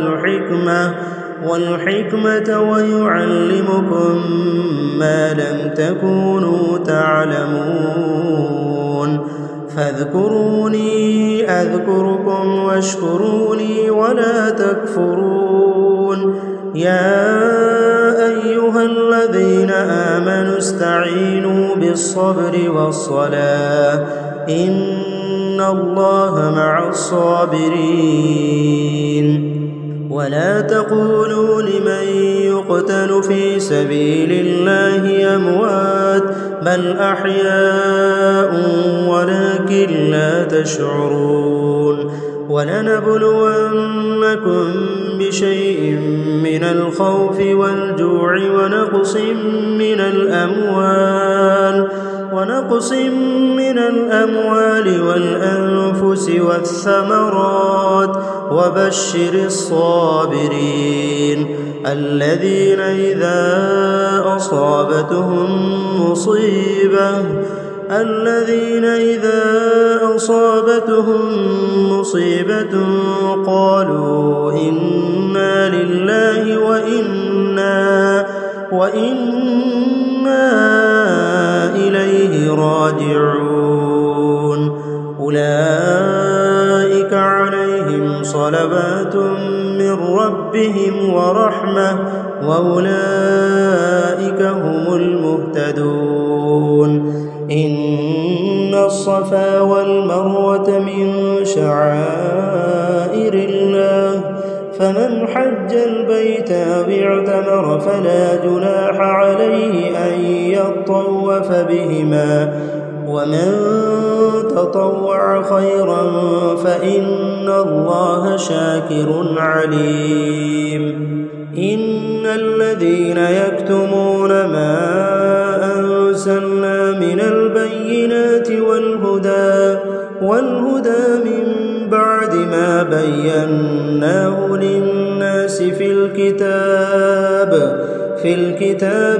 والحكمة ويعلمكم ما لم تكونوا تعلمون فاذكروني أذكركم واشكروني ولا تكفرون يا أيها الذين آمنوا استعينوا بالصبر والصلاة إن الله مع الصابرين ولا تقولوا لمن يقتل في سبيل الله أموات بل أحياء ولكن لا تشعرون ولنبلونكم بشيء من الخوف والجوع ونقص من الأموال والأنفس والثمرات وبشر الصابرين الذين إذا أصابتهم مصيبة قالوا إنا لله وإنا إليه راجعون أولئك عليهم صلوات من ربهم ورحمة وأولئك هم المهتدون إن الصفا والمروة من شعائر الله فمن حج البيت أو اعتمر فلا جناح عليه أن يطوف بهما ومن تطوع خيرا فإن الله شاكر عليم إن الذين يكتمون ما أنزلنا من البينات والهدى من بعد ما بيناه للناس في الكتاب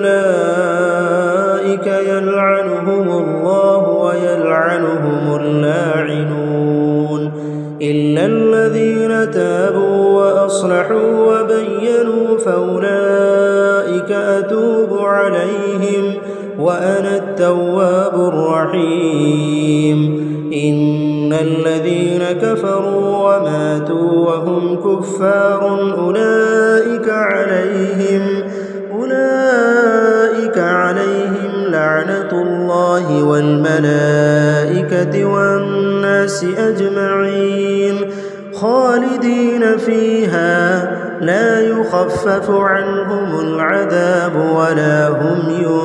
أولئك يلعنهم الله ويلعنهم اللاعنون إلا الذين تابوا وأصلحوا وبينوا فأولئك أتوب عليهم وأنا التواب الرحيم إن الذين كفروا وماتوا وهم كفار أولئك عليهم لعنة الله والملائكة والناس أجمعين خالدين فيها لا يخفف عنهم العذاب ولا هم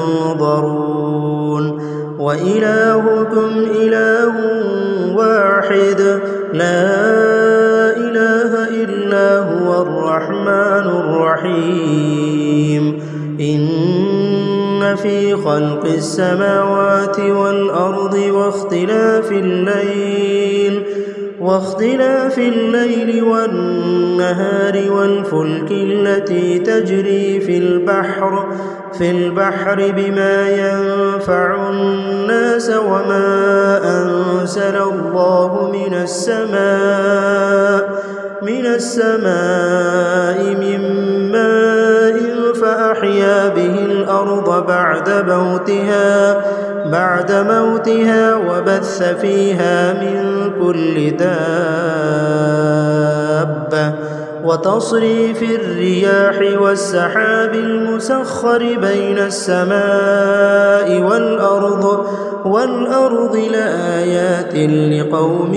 ينظرون وإلهكم إله واحد لا إله إلا هو الرحمن الرحيم إن في خلق السماوات والأرض واختلاف الليل والنهار والفلك التي تجري في البحر بما ينفع الناس وما أنزل الله من السماء من ماء فأحيا به الأرض بعد موتها وبث فيها من كل دابة وتصريف الرياح والسحاب المسخر بين السماء والأرض لآيات لقوم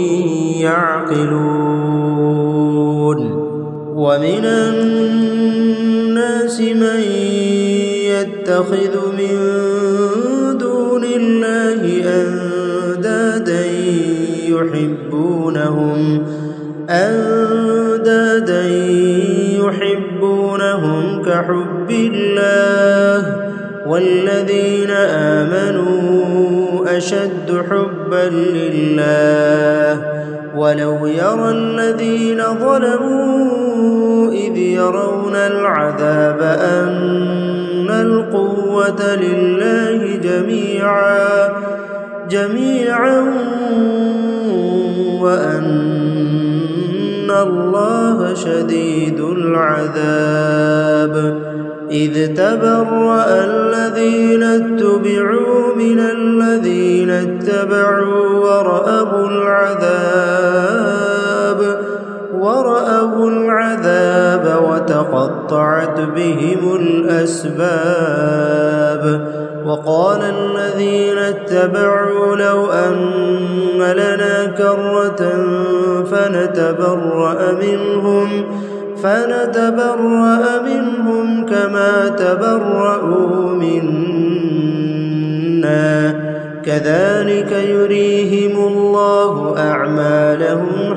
يعقلون ومن الناس من يتخذ من دون الله أندادا يحبونهم كحب الله والذين آمنوا أشد حبا لله ولو يرى الذين ظلموا إذ يرون العذاب أن القوة لله جميعا وأن الله شديد العذاب إذ تبرأ الذين اتبعوا من الذين اتبعوا ورأوا العذاب وتقطعت بهم الأسباب وقال الذين اتبعوا لو أن لنا كرة فنتبرأ منهم كما تبرأوا منا كذلك يريهم الله أعمالهم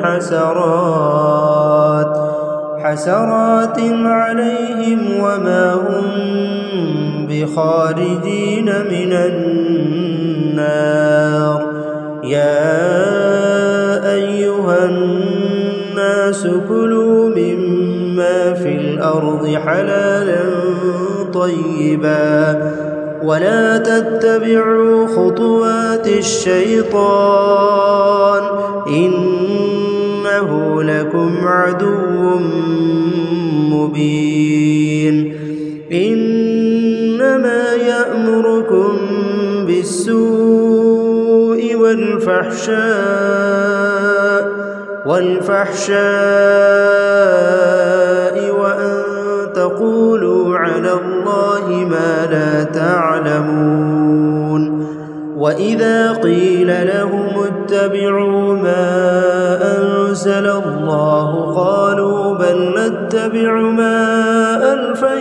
حسرات عليهم وما هم بخارجين من النار يا أيها الناس كلوا مما في الأرض حلالا طيبا ولا تتبعوا خطوات الشيطان إنه لكم عدو مبين إنما يأمركم بالسوء والفحشاء وأن تقولوا على الله ما لا تعلمون وإذا قيل لهم اتبعوا ما أنزل الله قالوا بل نتبع ما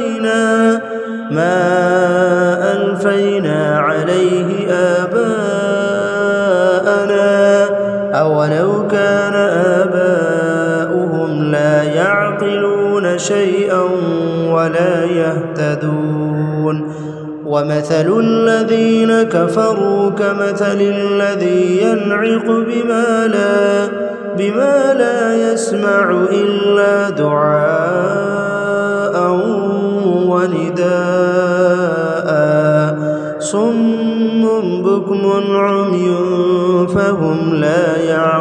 ألفينا عليه آباءنا أولو كان آباؤهم لا يعقلون شيئا ولا يهتدون ومثل الذين كفروا كمثل الذي ينعق بما لا يسمع إلا دعاء ونداء صم بكم عمي فهم لا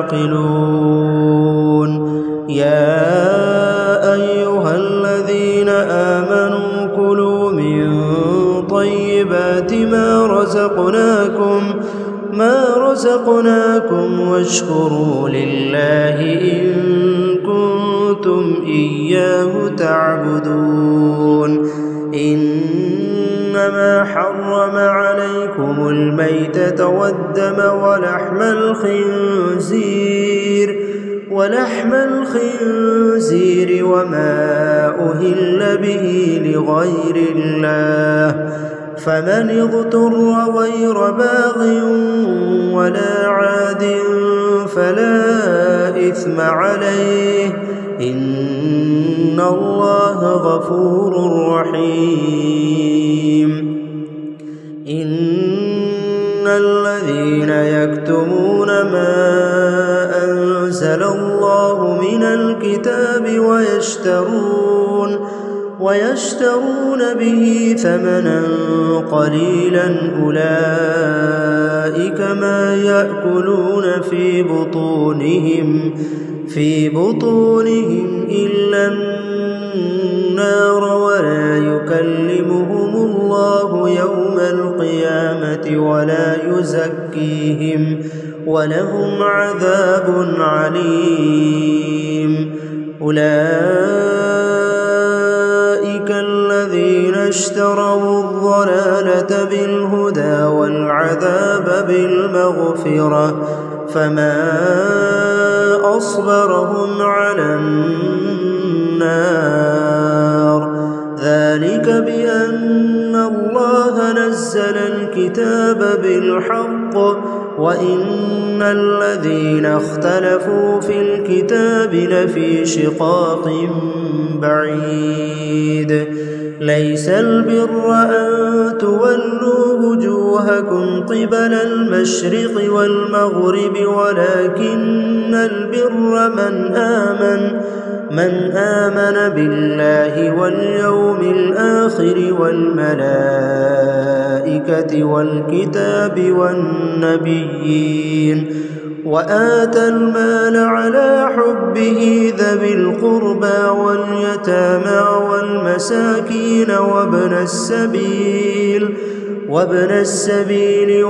يعقلون يا أيها الذين آمنوا كلوا من طيبات ما رزقناكم واشكروا لله إن كنتم إياه تعبدون إنما حرم عليكم الميتة والدم ولحم الخنزير وما أهل به لغير الله فمن اضطر غير باغ ولا عاد فلا إثم عليه إن الله غفور رحيم إن الذين يكتمون ما أنزل والكتاب ويشترون به ثمنا قليلا أولئك ما يأكلون في بطونهم إلا النار ولا يكلمهم الله يوم القيامة ولا يزكيهم ولهم عذاب عليم. أولئك الذين اشتروا الضلالة بالهدى والعذاب بالمغفرة فما أصبرهم على النار ذلك بأن الله نزل الكتاب بالحق وإن الذين اختلفوا في الكتاب لفي شقاق بعيد. ليس البر أن تولوا وجوهكم قبل المشرق والمغرب ولكن البر من آمن بالله واليوم الآخر والملائكة والكتاب والنبيين وآتى المال على حبه ذوي القربى واليتامى والمساكين وابن السبيل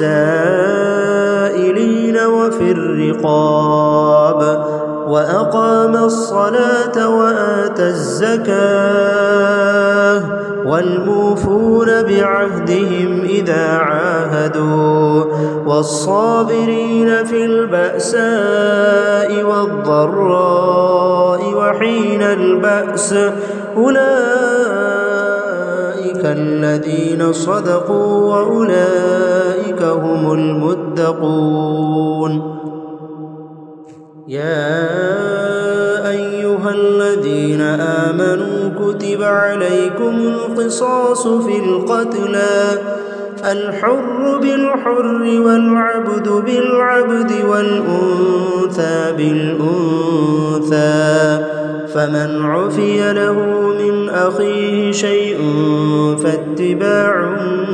والسائلين وفي الرقاب وأقام الصلاة وآتى الزكاة والموفون بعهدهم إذا عاهدوا والصابرين في البأساء والضراء وحين البأس أولئك الذين صدقوا وأولئك هم المتقون. يا أيها الذين آمنوا كتب عليكم القصاص في القتلى الحر بالحر والعبد بالعبد والأنثى بالأنثى فمن عفي له من أخيه شيء فاتباع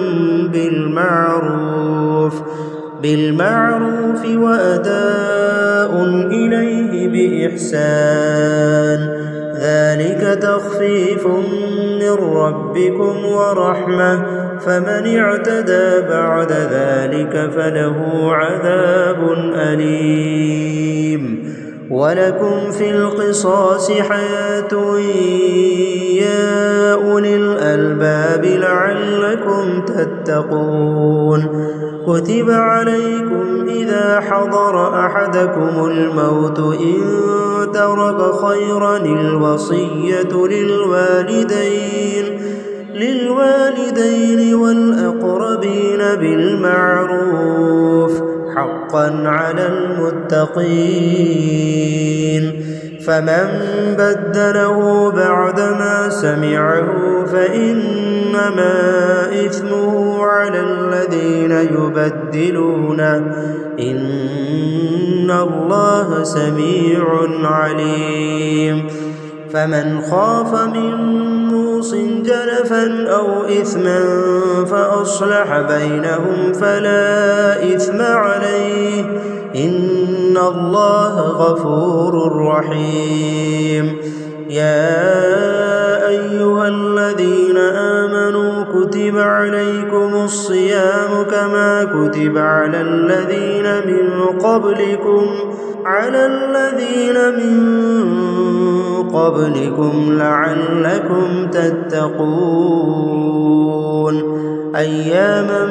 بالمعروف وأداء إليه بإحسان ذلك تخفيف من ربكم ورحمة فمن اعتدى بعد ذلك فله عذاب أليم. ولكم في القصاص حياة يا أولي الألباب لعلكم تتقون. كتب عليكم إذا حضر أحدكم الموت إن ترك خيرا الوصية للوالدين والأقربين بالمعروف حقا على المتقين. فمن بدله بعدما سمعه فإنما إثمه على الذين يبدلونه إن الله سميع عليم. فمن خاف من موص جنفا أو إثما فأصلح بينهم فلا إثم عليه إن الله غفور رحيم. يا أيها الذين آمنوا كتب عليكم الصيام كما كتب على الذين من قبلكم لعلكم تتقون. أياما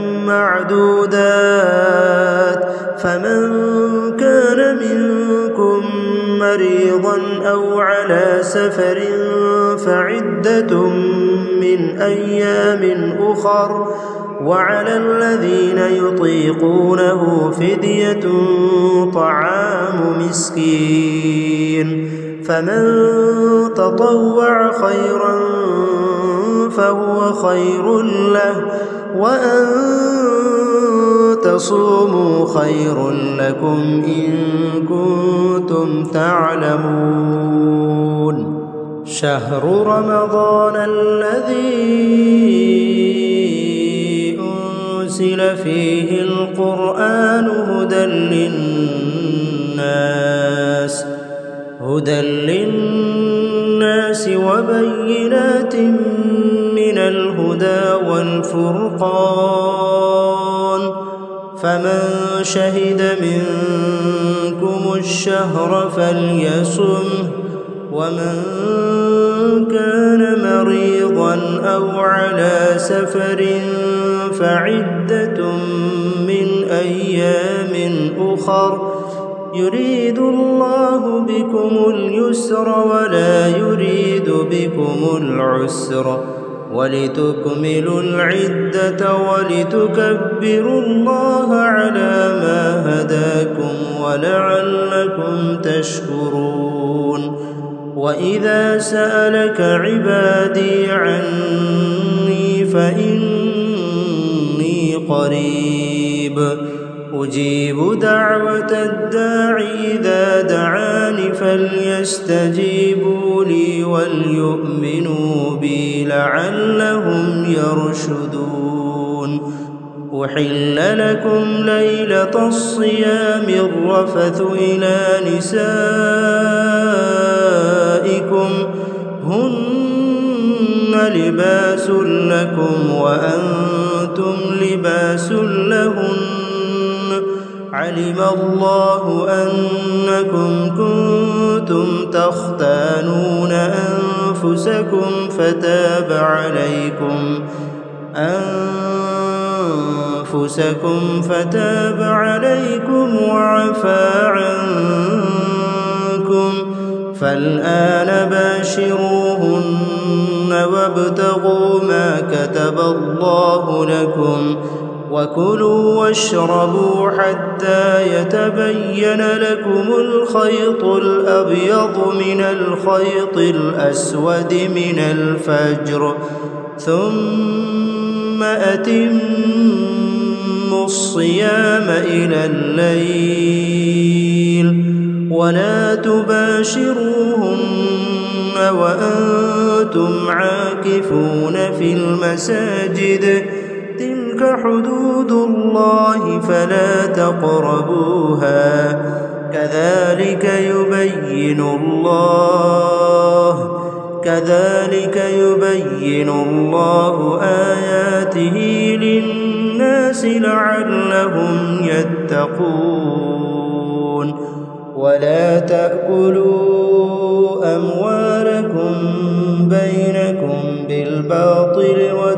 معدودات فمن كان منكم مريضا أو على سفر فعدة من أيام أخر وعلى الذين يطيقونه فدية طعام مسكين فمن تطوع خيرا فهو خير له وأن تصوموا خير لكم إن كنتم تعلمون. شهر رمضان الذي أنزل فيه القرآن هدى للناس وبينات من الهدى والفرقان، فمن شهد منكم الشهر فليصمه، ومن كان مريضا أو على سفر فعدة من أيام أخر، يريد الله بكم اليسر ولا يريد بكم العسر، ولتكملوا العدة ولتكبروا الله على ما هداكم ولعلكم تشكرون. وإذا سألك عبادي عني فإني قريب أجيب دعوة الداع إذا دعان فليستجيبوا لي وليؤمنوا بي لعلهم يرشدون. أحل لكم ليلة الصيام الرفث إلى نسائكم هن لباس لكم وأنتم لباس لهن، علم الله أنكم كنتم تختانون أنفسكم فتاب عليكم وعفى عنكم، فالآن باشروهن وابتغوا ما كتب الله لكم، وكلوا واشربوا حتى يتبين لكم الخيط الأبيض من الخيط الأسود من الفجر، ثم أتموا الصيام إلى الليل، ولا تباشروهن وأنتم عاكفون في المساجد، تلك حدود الله فلا تقربوها، كذلك يبين الله آياته للناس لعلهم يتقون. ولا تأكلوا أموالكم بينكم بالباطل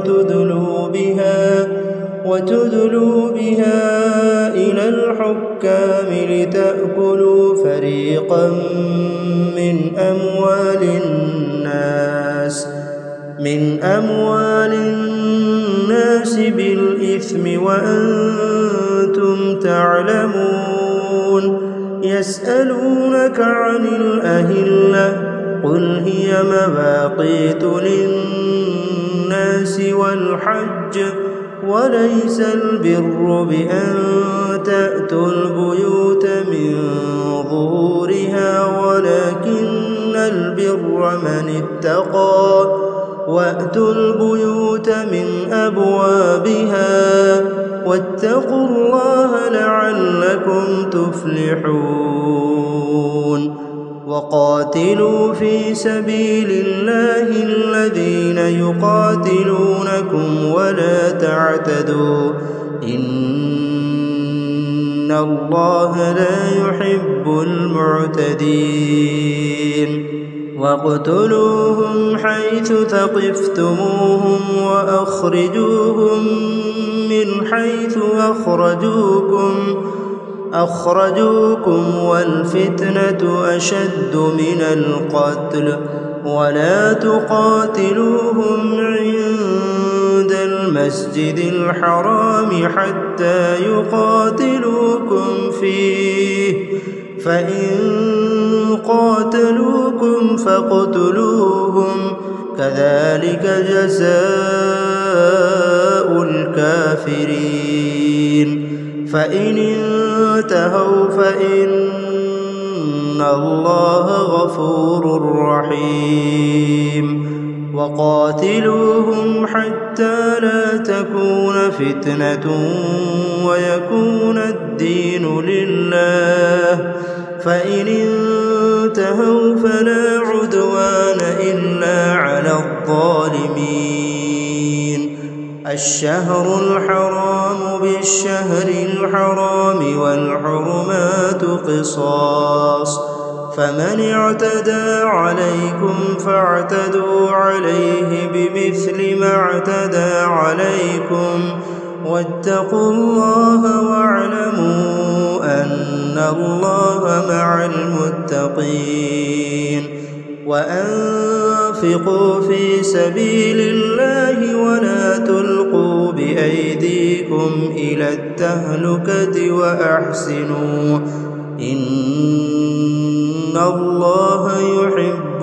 وتدلوا بها إلى الحكام لتأكلوا فريقا من أموال الناس بالإثم وأنتم تعلمون. يسألونك عن الأهلة قل هي مواقيت للناس والحج، وليس البر بأن تأتوا البيوت من ظهورها ولكن البر من اتقى، وأتوا البيوت من أبوابها واتقوا الله لعلكم تفلحون. وقاتلوا في سبيل الله الذين يقاتلونكم ولا تعتدوا إن الله لا يحب المعتدين. واقتلوهم حيث ثقفتموهم وأخرجوهم من حيث أخرجوكم والفتنة أشد من القتل، ولا تقاتلوهم عند المسجد الحرام حتى يقاتلوكم فيه، فإن قاتلوكم فاقتلوهم، كذلك جزاء الكافرين. فإن انتهوا فإن الله غفور رحيم وقاتلوهم حتى لا تكون فتنة ويكون الدين لله فإن انتهوا فلا عدوان إلا على الظالمين الشهر الحرام بالشهر الحرام والحرمات قصاص فمن اعتدى عليكم فاعتدوا عليه بمثل ما اعتدى عليكم واتقوا الله واعلموا أن الله مع المتقين وأنفقوا في سبيل الله ولا تلقوا بأيديكم إلى التهلكة وأحسنوا إن الله يحب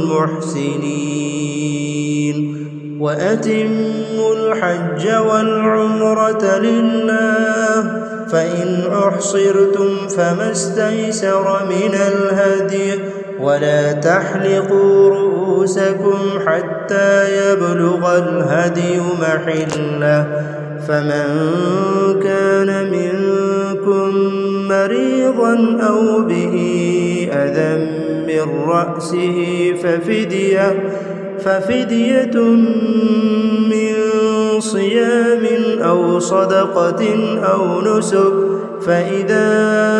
المحسنين وأتموا الحج والعمرة لله فإن أحصرتم فما استيسر من الهدي ولا تحلقوا رؤوسكم حتى يبلغ الهدي محله فمن كان منكم مريضا أو به أذى من رأسه ففدية من صيام أو صدقة أو نسك فإذا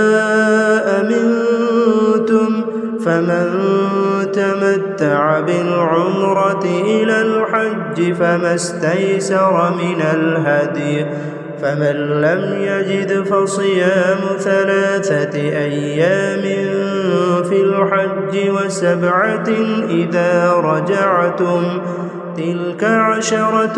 أمنتم فمن تمتع بالعمرة إلى الحج فما استيسر من الهدي فمن لم يجد فصيام 3 أيام في الحج و7 إذا رجعتم تلك 10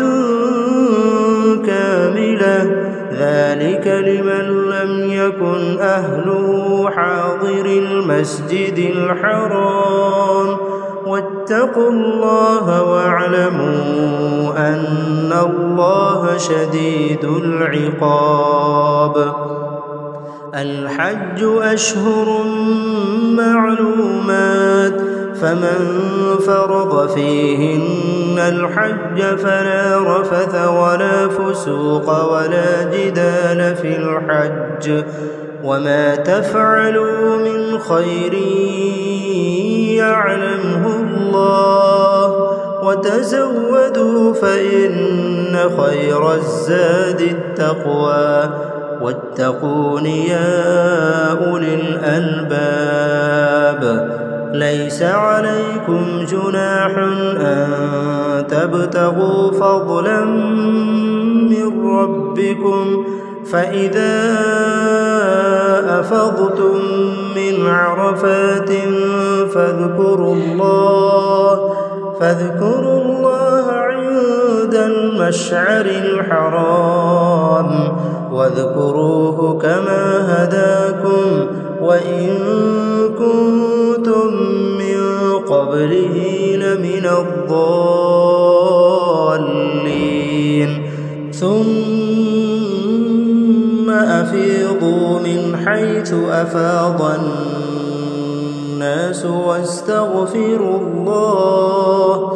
كاملة ذلك لمن لم يكن أهله حاضر المسجد الحرام واتقوا الله واعلموا أن الله شديد العقاب الحج أشهر معلومات فمن فرض فيهن الحج فلا رفث ولا فسوق ولا جدال في الحج وما تفعلوا من خير يعلمه الله وتزودوا فإن خير الزاد التقوى واتقون يا أولي الألباب ليس عليكم جناح أن تبتغوا فضلا من ربكم فإذا أفضتم من عرفات فاذكروا الله عند المشعر الحرام واذكروه كما هداكم وإن كنتم من قبله لمن الضالين ثم أفيضوا من حيث أفاض الناس واستغفروا الله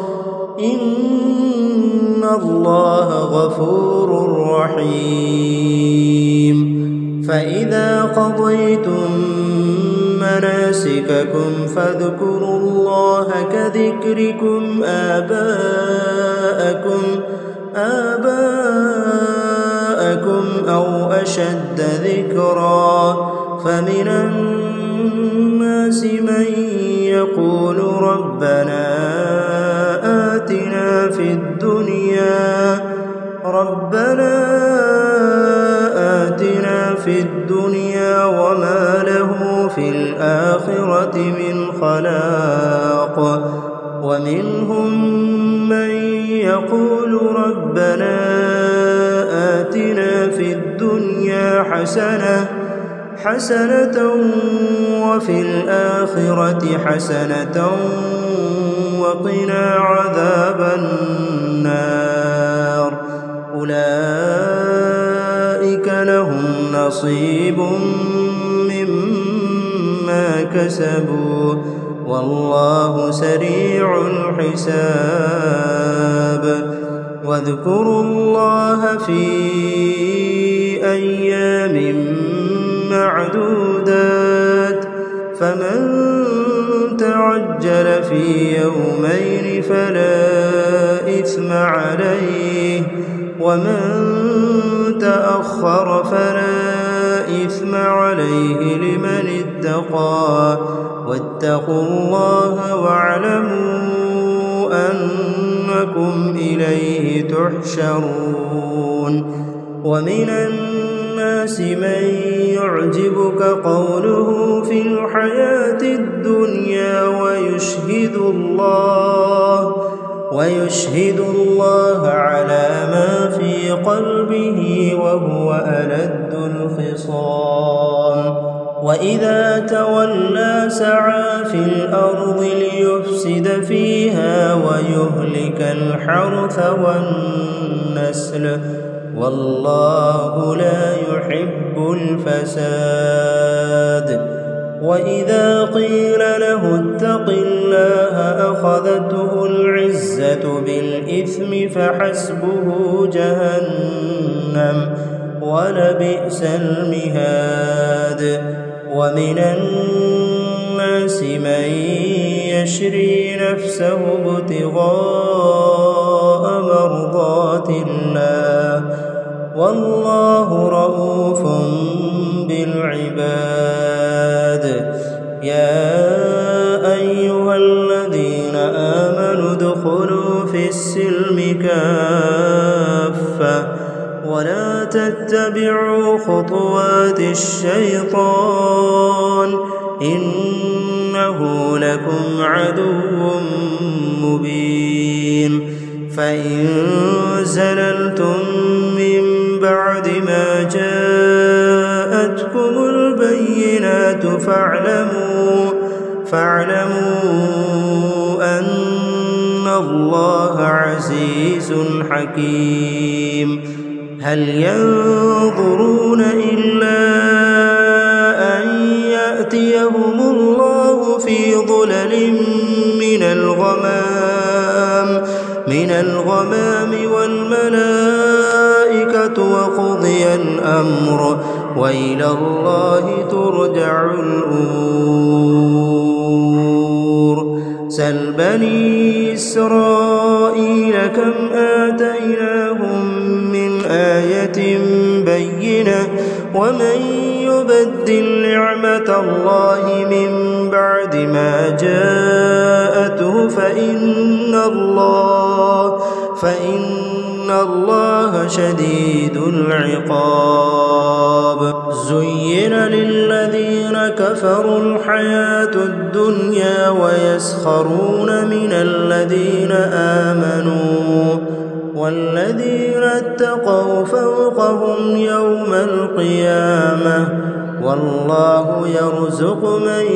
إن الله غفور رحيم فإذا قضيتم مناسككم فاذكروا الله كذكركم آباءكم أو أشد ذكرا فمن الناس من يقول ربنا آتنا في الدنيا وما له في الآخرة من خلاق ومنهم من يقول ربنا آتنا في الدنيا حسنة وفي الآخرة حسنة وقنا عذاب النار أولئك لهم نصيب مما كسبوا والله سريع الحساب واذكروا الله في أيام معدودات فمن تعجل في يومين فلا إثم عليه ومن تأخر فلا إثم عليه لمن اتقى واتقوا الله واعلموا أنكم إليه تحشرون ومن الناس من يعجبك قوله في الحياة الدنيا ويشهد الله على ما في قلبه وهو ألد الخصام وإذا تولى سعى في الأرض ليفسد فيها ويهلك الحرث والنسل والله لا يحب الفساد وإذا قيل له اتق الله أخذته العزة بالإثم فحسبه جهنم ولبئس المهاد ومن الناس من يشري نفسه ابتغاء مرضات الله والله رؤوف بالعباد يا أيها الذين آمنوا ادخلوا في السلم كافة ولا تتبعوا خطوات الشيطان إنه لكم عدو مبين فإن زللتم من بعد ما جاءتكم البينات فاعلموا أن الله عزيز حكيم هل ينظرون إلا أن يأتيهم الله في ظلل من الغمام والملائكة وقضي الأمر وإلى الله ترجع الأمور سل بني إسرائيل كم آتيناهم من آية بينة ومن يبدل نعمة الله من بعد ما جاءته فإن الله شديد العقاب زين للذين كفروا الحياة الدنيا ويسخرون من الذين آمنوا والذين اتقوا فوقهم يوم القيامة والله يرزق من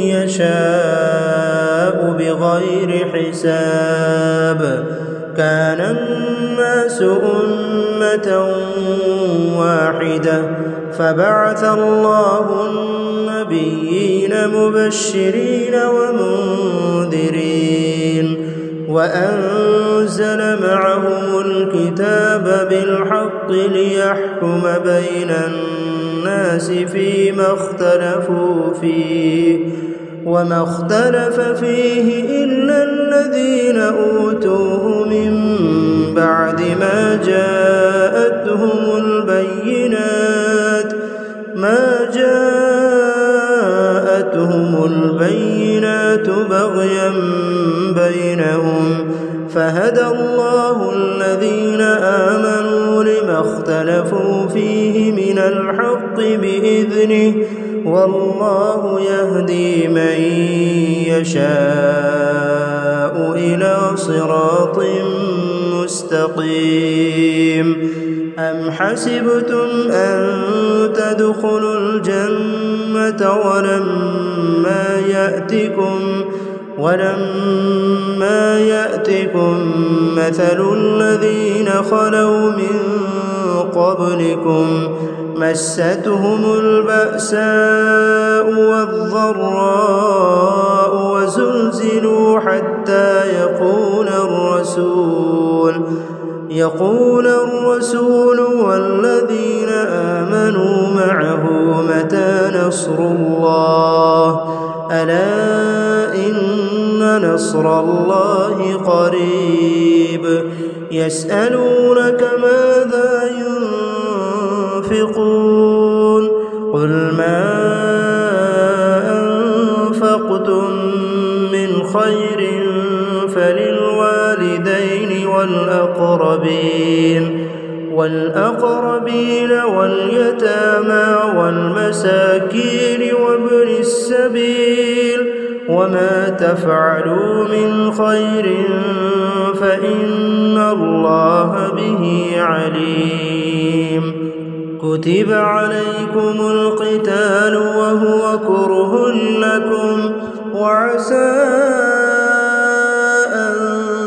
يشاء بغير حساب كان الناس أمة واحدة فبعث الله النبيين مبشرين ومنذرين وأنزل معهم الكتاب بالحق ليحكم بين الناس فيما اختلفوا فيه وما اختلف فيه إلا الذين أوتوه من بعد ما جاءتهم البينات بغيا بينهم فهدى الله الذين آمنوا لما اختلفوا فيه من الحق بإذنه والله يهدي من يشاء إلى صراط مستقيم أم حسبتم أن تدخلوا الجنة ولما يأتكم مثل الذين خلوا من قبلكم مستهم البأساء والضراء وزلزلوا حتى يقول الرسول والذين آمنوا معه متى نصر الله ألا إن نصر الله قريب يسألونك ماذا ينفقون قل ما أنفقتم من خير فللوالدين والأقربين واليتامى والمساكين وابن السبيل وما تفعلوا من خير فإن الله به عليم كتب عليكم القتال وهو كره لكم وعسى أن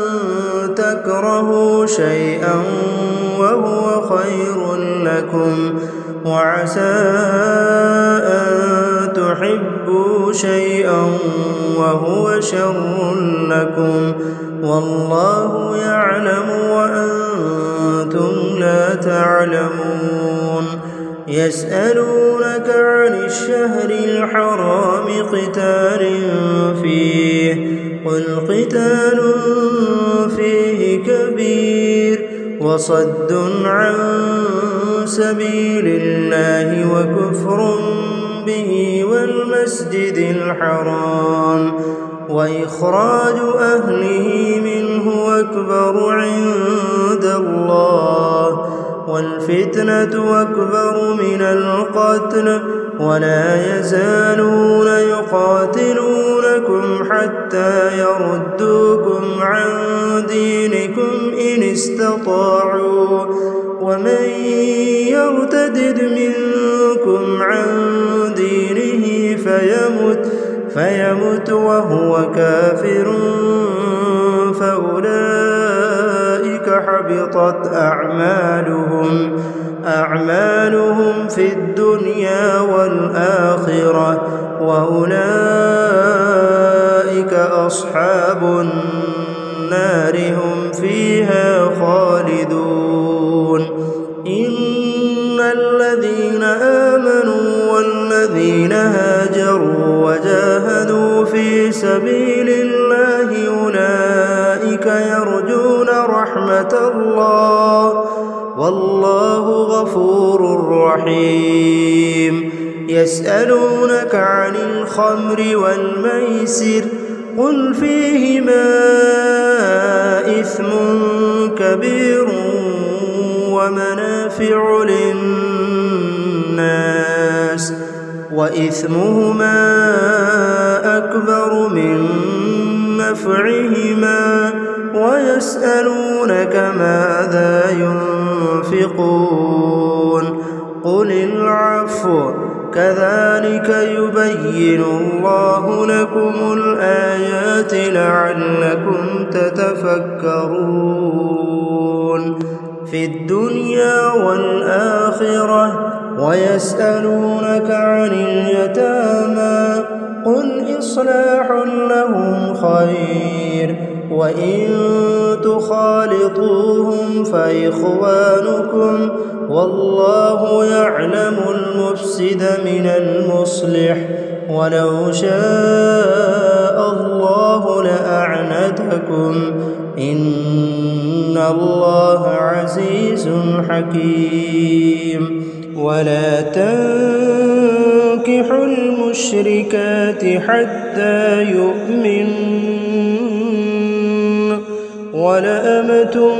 تكرهوا شيئا وهو خير لكم وعسى أن تحبوا شيئا وهو شر لكم والله يعلم وأنتم لا تعلمون يسألونك عن الشهر الحرام قتال فيه قل قتال فيه كبير وصد عن سبيل الله وكفر به والمسجد الحرام وإخراج أهله منه أكبر عند الله والفتنة أكبر من القتل ولا يزالون يقاتلونكم حتى يردوكم عن دينكم إن استطاعوا ومن يرتدد منكم عن دينه فيمت وهو كافر فأولئك حبطت أعمالهم في الدنيا والآخرة وأولئك أصحاب النار هم فيها خالدون إن الذين آمنوا والذين هاجروا وجاهدوا في سبيل الله أولئك يرجون رحمة الله والله غفور رحيم يسألونك عن الخمر والميسر قل فيهما إثم كبير ومنافع للناس وإثمهما أكبر من نفعهما ويسألونك ماذا ينفقون قل العفو كذلك يبين الله لكم الآيات لعلكم تتفكرون في الدنيا والآخرة ويسألونك عن اليتامى قل إصلاح لهم خير وإن تخالطوهم فإخوانكم والله يعلم المفسد من المصلح ولو شاء الله لأعنتكم إن الله عزيز حكيم ولا تنكحوا المشركات حتى يؤمنوا ولأمة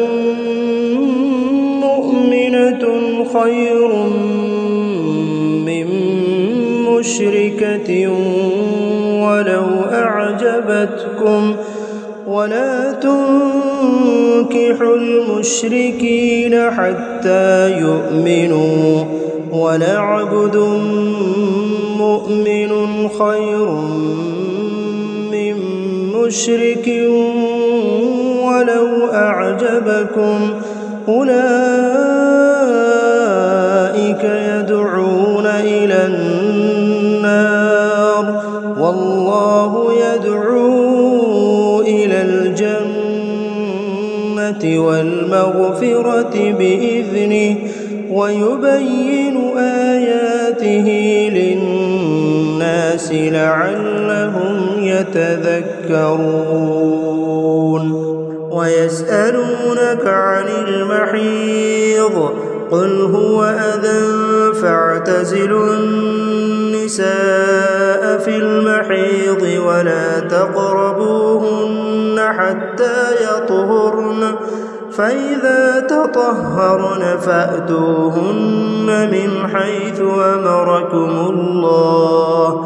مؤمنة خير من مشركة ولو أعجبتكم ولا تنكحوا المشركين حتى يؤمنوا ولعبد مؤمن خير من مشرك ولو أعجبكم أولئك يدعون والمغفرة بإذنه ويبين آياته للناس لعلهم يتذكرون. ويسألونك عن المحيض قل هو أذى فاعتزلوا النساء في المحيض ولا تقربوهن حتى يطهرن فإذا تطهرن فأتوهن من حيث أمركم الله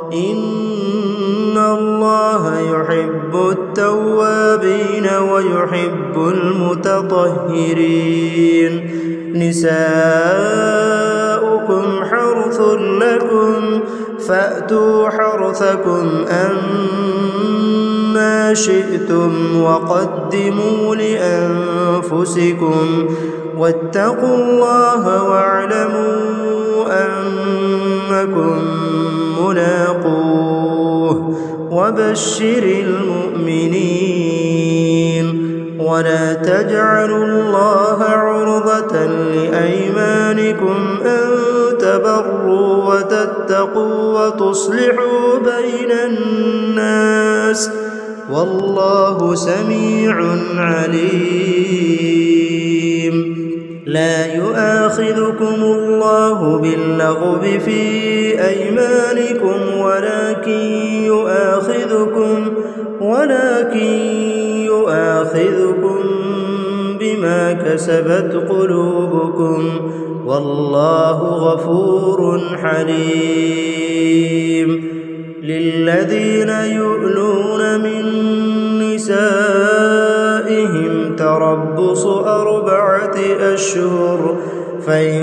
إن الله يحب التوابين ويحب المتطهرين. نساؤكم حرث لكم فأتوا حرثكم أنّا شئتم وقدموا لأنفسكم واتقوا الله واعلموا أنكم ملاقوه وبشر المؤمنين. ولا تجعلوا الله عرضة لأيمانكم أن تبروا وتتقوا وتصلحوا بين الناس والله سميع عليم. لا يؤاخذكم الله باللغو في أيمانكم ولكن يؤاخذكم بما كسبت قلوبكم والله غفور حليم. للذين يؤلون من نسائهم تربص 4 أشهر فإن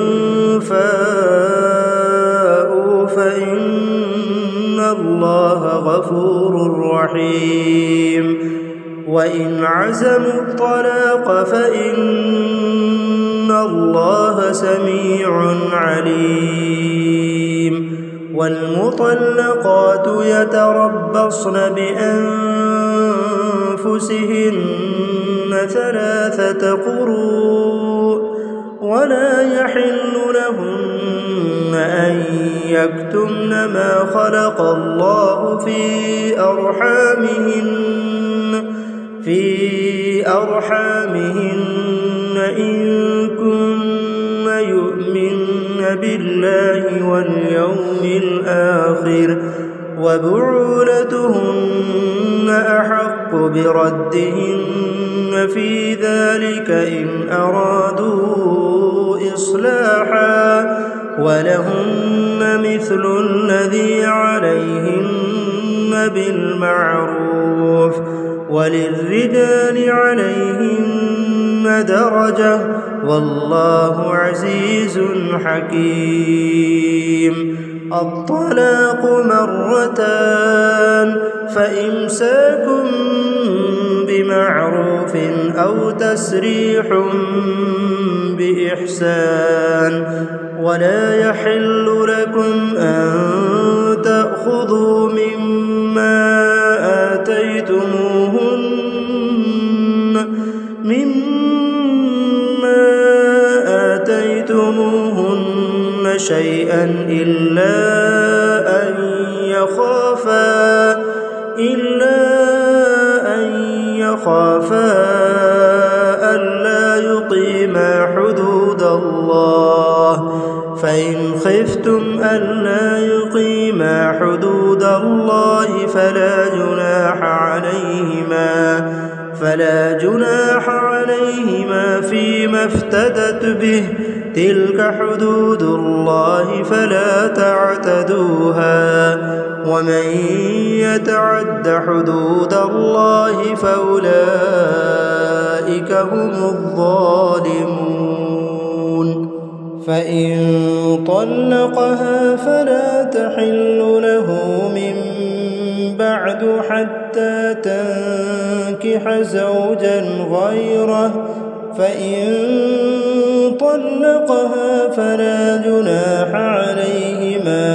فاءوا فإن الله غفور رحيم. وإن عزموا الطلاق فإن الله سميع عليم. والمطلقات يتربصن بأنفسهن 3 قروء ولا يحل لهن أن يكتمن ما خلق الله في أرحامهن إن كن يؤمن بالله واليوم الآخر وبعولتهن أحق بردهن في ذلك إن أرادوا إصلاحا ولهن مثل الذي عليهن بالمعروف وللرجال عليهن درجة والله عزيز حكيم. الطلاق 2 فإمساك بمعروف أو تسريح بإحسان ولا يحل لكم أن تأخذوا مما آتيتموهن شيئا إلا أن يخافا ألا يقيما حدود الله فإن خفتم ألا يقيما حدود الله فلا جناح عليهما فيما افتدت به تلك حدود الله فلا تعتدوها ومن يتعد حدود الله فأولئك هم الظالمون. فإن طلقها فلا تحل له من بعد حتى تنكح زوجا غيره فإن طلقها فلا جناح عليهما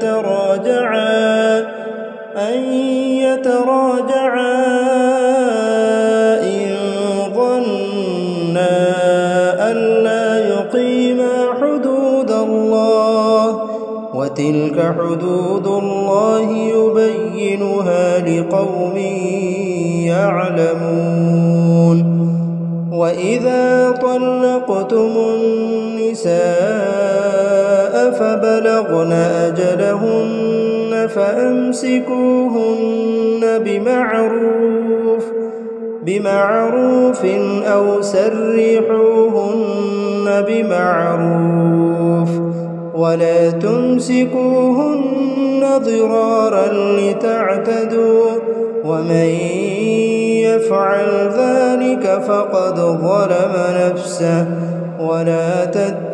أن يتراجعا وتلك حدود الله يبينها لقوم يعلمون وإذا طلقتم النساء فبلغن أجلهن فأمسكوهن بمعروف أو سرحوهن بمعروف ولا تمسكوهن ضرارا لتعتدوا ومن يفعل ذلك فقد ظلم نفسه ولا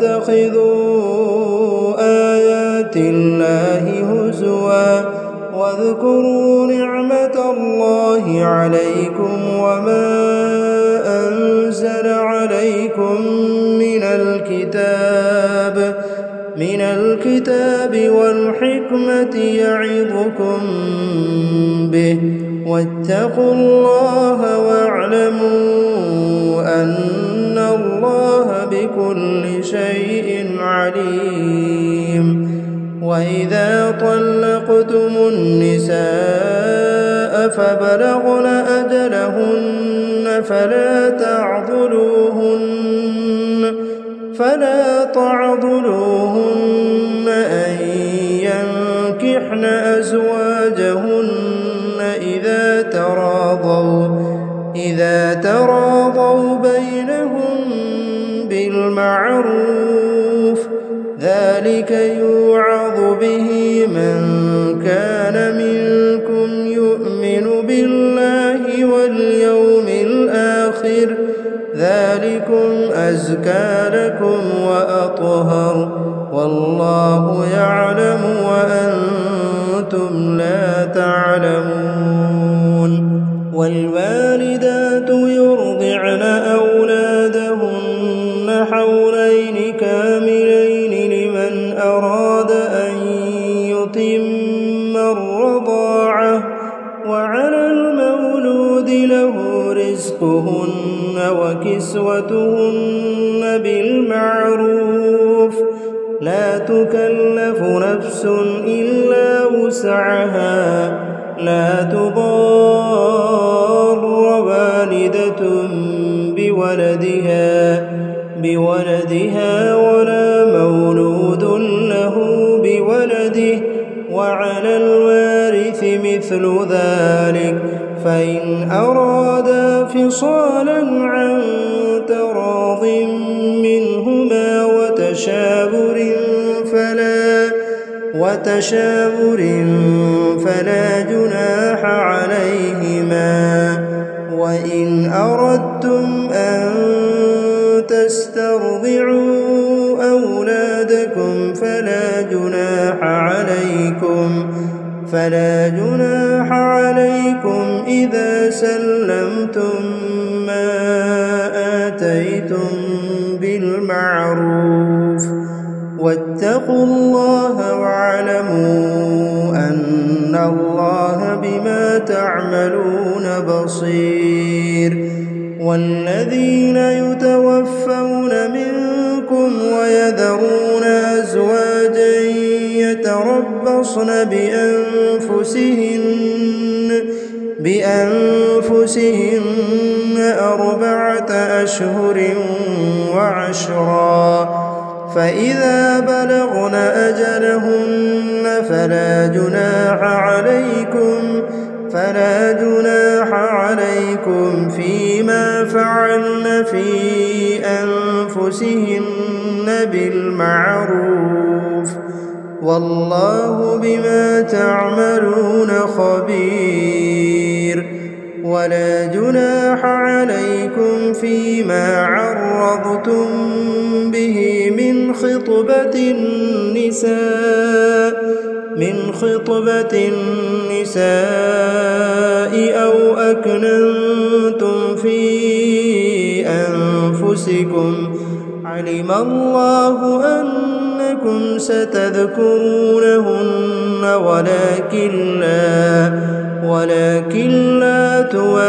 تتخذوا آيات الله هزوا واذكروا نعمة الله عليكم وما أنزل عليكم من الكتاب والحكمة يعظكم به واتقوا الله واعلموا أن الله بكل شيء عليم وإذا طلقتم النساء فبلغن أجلهن فلا تعضلوهن أن ينكحن أزواجهن إذا تراضوا بينهم بالمعروف ذلك يوعظ به من كان منكم يؤمن بالله واليوم الآخر ذلكم أزكى لكم وأطهر والله يعلم وأنتم لا تعلمون والوالدات يرضعن أولادهن حولين كاملين لمن أراد أن يتم الرضاعة وعلى المولود له رزقهن وكسوتهن بالمعروف لا تكلف نفس إلا وسعها لا تضار والدة بولدها ولا مولود له بولده وعلى الوارث مثل ذلك فإن أرادا فصالا عن تراض منهما وتشاور فلا جناح عليهما وإن أردتم أن تسترضعوا أولادكم فلا جناح عليكم إذا سلمتم ما آتيتم بالمعروف واتقوا الله واعلموا أن الله بما تعملون بصير والذين يتوفون منكم ويذرون أزواجا يتربصن بأنفسهن 4 أشهر وعشرا فإذا بلغن أجلهن فلا جناح عليكم فيما فعلن في أنفسهن بالمعروف والله بما تعملون خبير ولا جناح عليكم فيما عرضتم به من خطبة النساء أو أكننتم في أنفسكم علم الله أنكم ستذكرونهن ولكن لا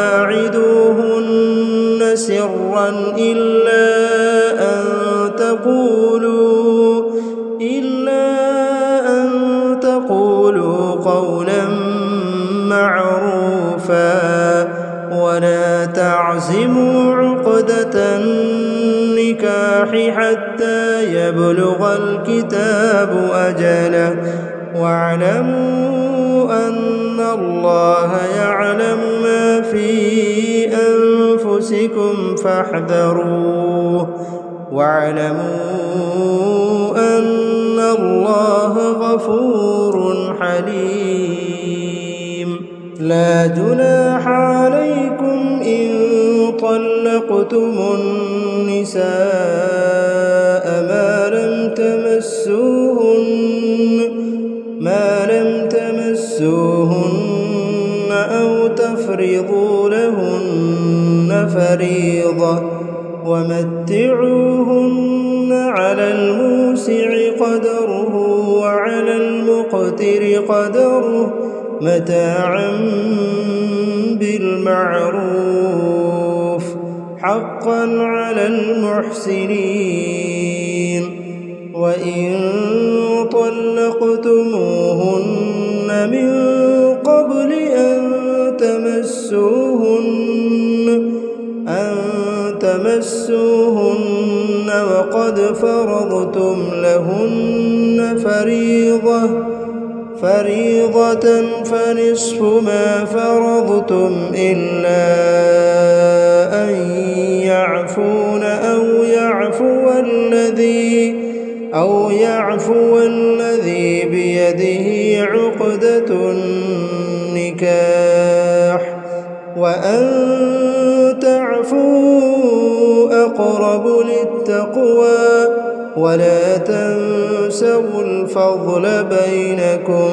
تواعدوهن سرا إلا أن عقدة النكاح حتى يبلغ الكتاب أجله واعلموا أن الله يعلم ما في أنفسكم فاحذروه واعلموا أن الله غفور حليم. لا جناح عليكم إن طلقتم النساء ما لم تمسوهن أو تفرضوا لهن فريضة ومتعوهن على الموسع قدره وعلى المقتر قدره متاعا بالمعروف حقا على المحسنين. وإن طلقتموهن من قبل أن تمسوهن وقد فرضتم لهن فريضة فنصف ما فرضتم إلا أن يعفون أو يعفو الذي بيده عقدة النكاح وأن تعفوا أقرب للتقوى ولا تنسوا الفضل بينكم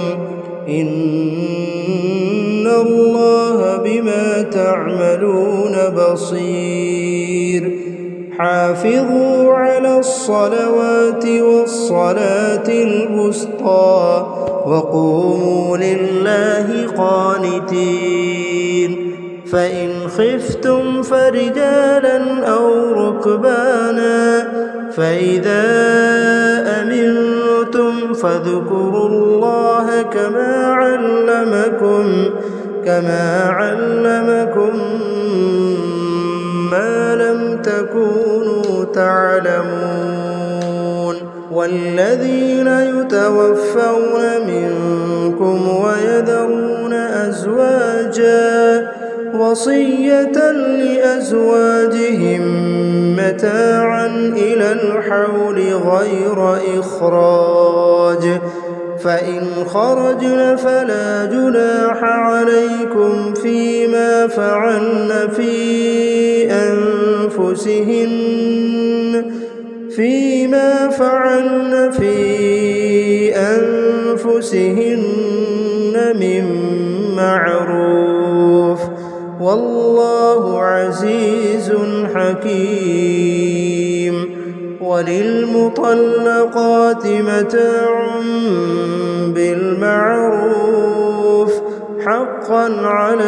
إن الله بما تعملون بصير. حافظوا على الصلوات والصلاة الوسطى وقوموا لله قانتين. فإن خفتم فرجالا أو ركبانا فإذا أمنتم فاذكروا الله كما علمكم ما لم تكونوا تعلمون. والذين يتوفون منكم ويذرون أزواجا وصية لأزواجهم متاعا إلى الحول غير إخراج فإن خرجن فلا جناح عليكم فيما فعلن في أنفسهن من معروف والله عزيز حكيم. وللمطلقات متاع بالمعروف حقا على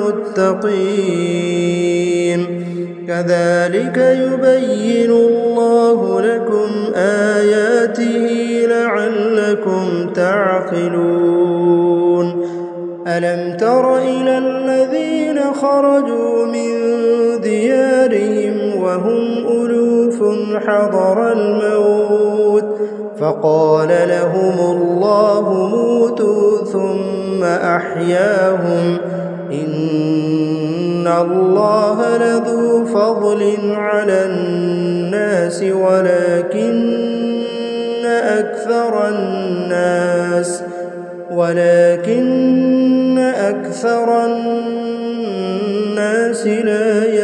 المتقين. كذلك يبين الله لكم آياته لعلكم تعقلون. ألم تر إلى الذين خرجوا من ديارهم وهم ألوف حضر الموت فقال لهم الله موتوا ثم أحياهم إن الله لذو فضل على الناس ولكن أكثر الناس لا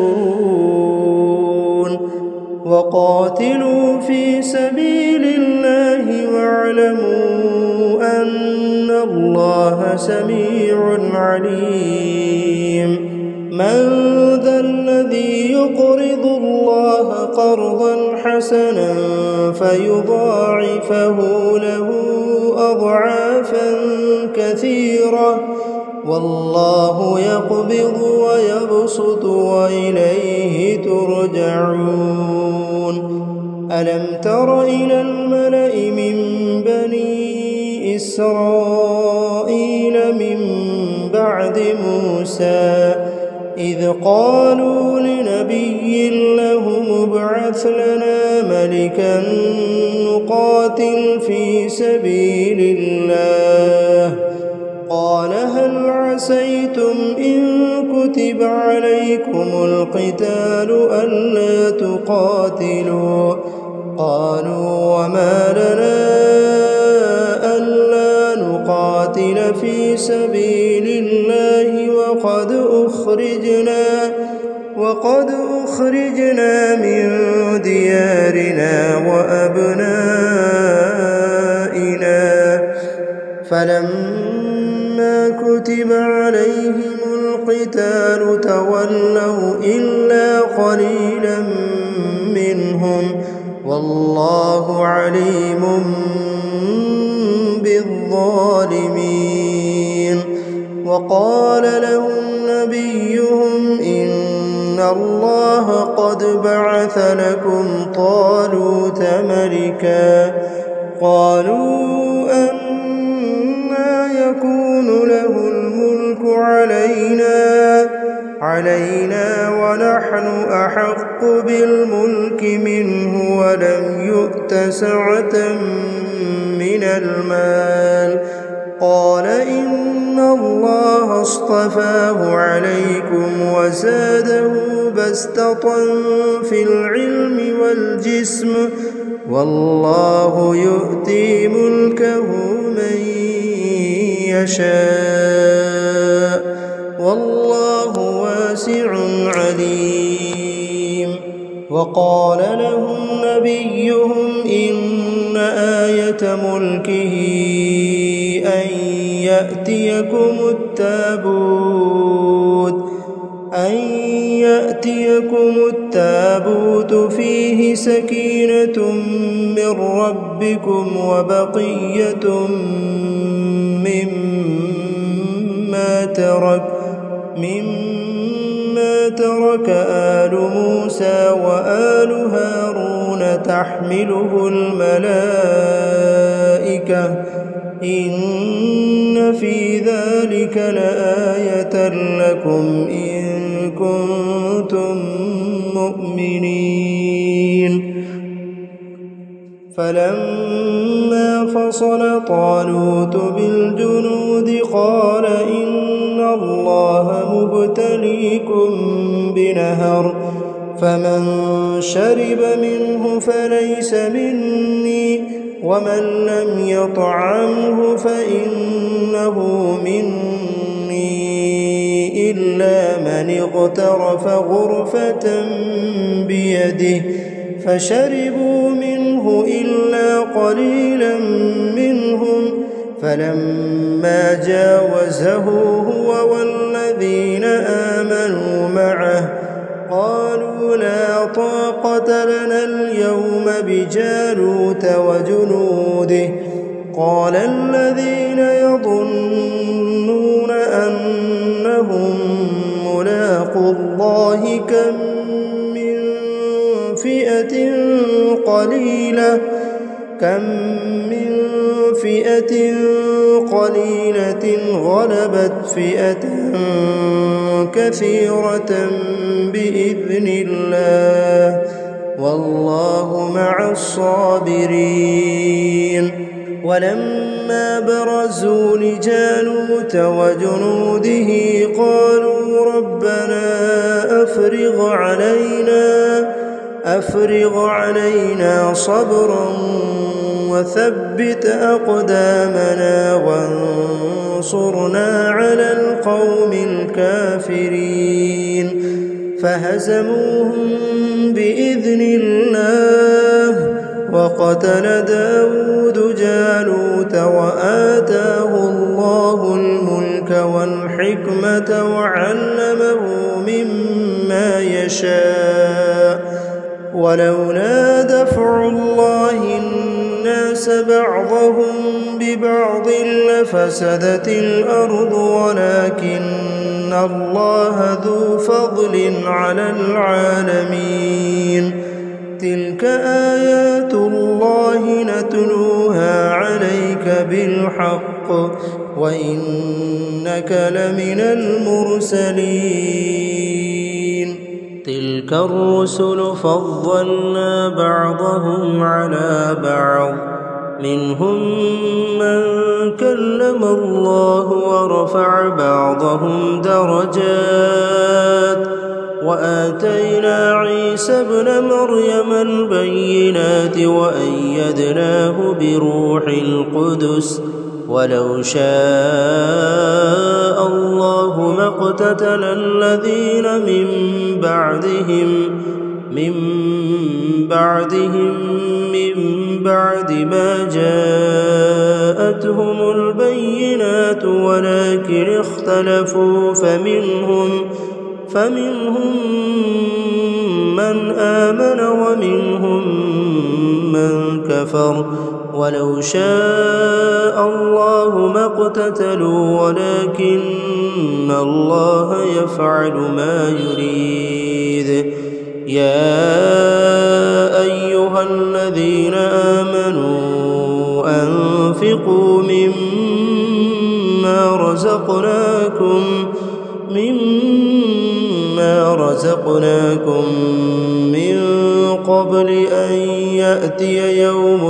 يشكرون. وقاتلوا في سبيل الله واعلموا أن الله سميع عليم. من ذا الذي يقرض الله قرضا حسنا فيضاعفه له أضعافا كثيرة والله يقبض ويبسط وإليه ترجعون. ألم تر إلى الملأ من بني إسرائيل من بعد موسى إذ قالوا لنبي لهم ابعث لنا ملكا نقاتل في سبيل الله قال هل عسيتم إن كتب عليكم القتال ألا تقاتلوا قالوا وما لنا ألا نقاتل في سبيل الله وقد أخرجنا من ديارنا وأبنائنا فلما كتب عليهم القتال تولوا إلا قليلا منهم والله عليم بالظالمين وقال لهم نبيهم إن الله قد بعث لكم طالوت ملكا قالوا أنى يكون له الملك علينا ونحن أحق بالملك منه ولم يؤت سعة من المال قال إن الله اصطفاه عليكم وزاده بسطة في العلم والجسم والله يؤتي ملكه من يشاء والله واسع عليم وقال لهم نبيهم إن آية ملكه أن يأتيكم التابوت فيه سكينة من ربكم وبقية مما ترك آل موسى وآل هارون تحمله الملائكة إن في ذلك لآية لكم إن كنتم مؤمنين فلما فصل طالوت بالجنود قال إن الله مبتليكم بنهر فمن شرب منه فليس مني ومن لم يطعمه فإنه مني إلا من اغترف غرفة بيده فشربوا منه إلا قليلا منهم فلما جاوزه هو والذين آمنوا معه قالوا لا طاقة لنا اليوم بجالوت وجنوده قال الذين يظنون أنهم ملاقو الله كم من فئة قليلة غلبت فئة كثيرة بإذن الله والله مع الصابرين ولما برزوا لجالوت وجنوده قالوا ربنا أفرغ علينا صبرا وثبت أقدامنا وانصرنا على القوم الكافرين فهزموهم بإذن الله وقتل داود جالوت وآتاه الله الملك والحكمة وعلمه مما يشاء ولولا دفع الله الناس بعضهم ببعض لفسدت الأرض ولكن الله ذو فضل على العالمين تلك آيات الله نتلوها عليك بالحق وإن إنك لمن المرسلين تلك الرسل فضلنا بعضهم على بعض منهم من كلم الله ورفع بعضهم درجات وآتينا عيسى ابن مريم البينات وأيدناه بروح القدس ولو شاء الله ما اقتتل الذين من بعد ما جاءتهم البينات ولكن اختلفوا فمنهم من آمن ومنهم من كفر ولو شاء الله ما اقتتلوا ولكن الله يفعل ما يريد يا أيها الذين آمنوا أنفقوا مما رزقناكم من قبل أن يأتي يوم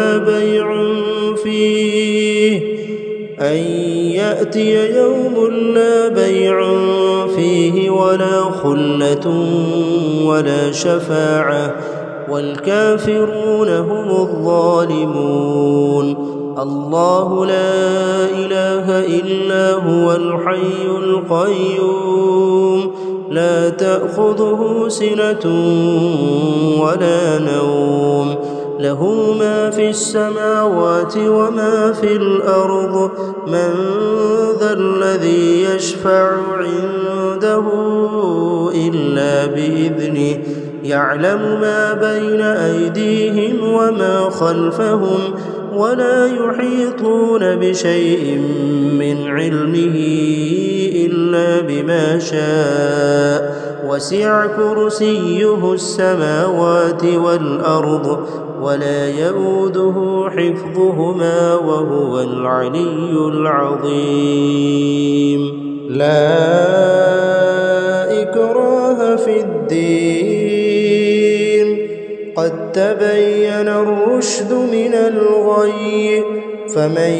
لا بيع فيه ولا خلة ولا شفاعة والكافرون هم الظالمون الله لا إله إلا هو الحي القيوم لا تأخذه سنة ولا نوم له ما في السماوات وما في الأرض من ذا الذي يشفع عنده إلا بإذنه يعلم ما بين أيديهم وما خلفهم ولا يحيطون بشيء من علمه إلا بما شاء وسع كرسيه السماوات والأرض ولا يؤوده حفظهما وهو العلي العظيم لا إكراه في الدين قد تبين الرشد من الغي فمن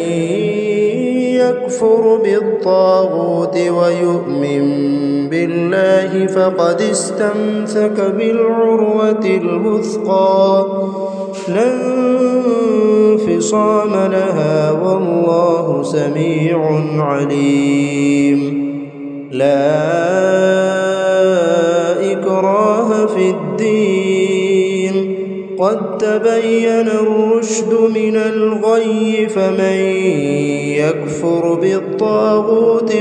يكفر بالطاغوت ويؤمن بالله فقد استمسك بالعروة الوثقى لا انفصام لها والله سميع عليم لا إكراه في الدين قد تبين الرشد من الغي فمن يكفر بالطاغوت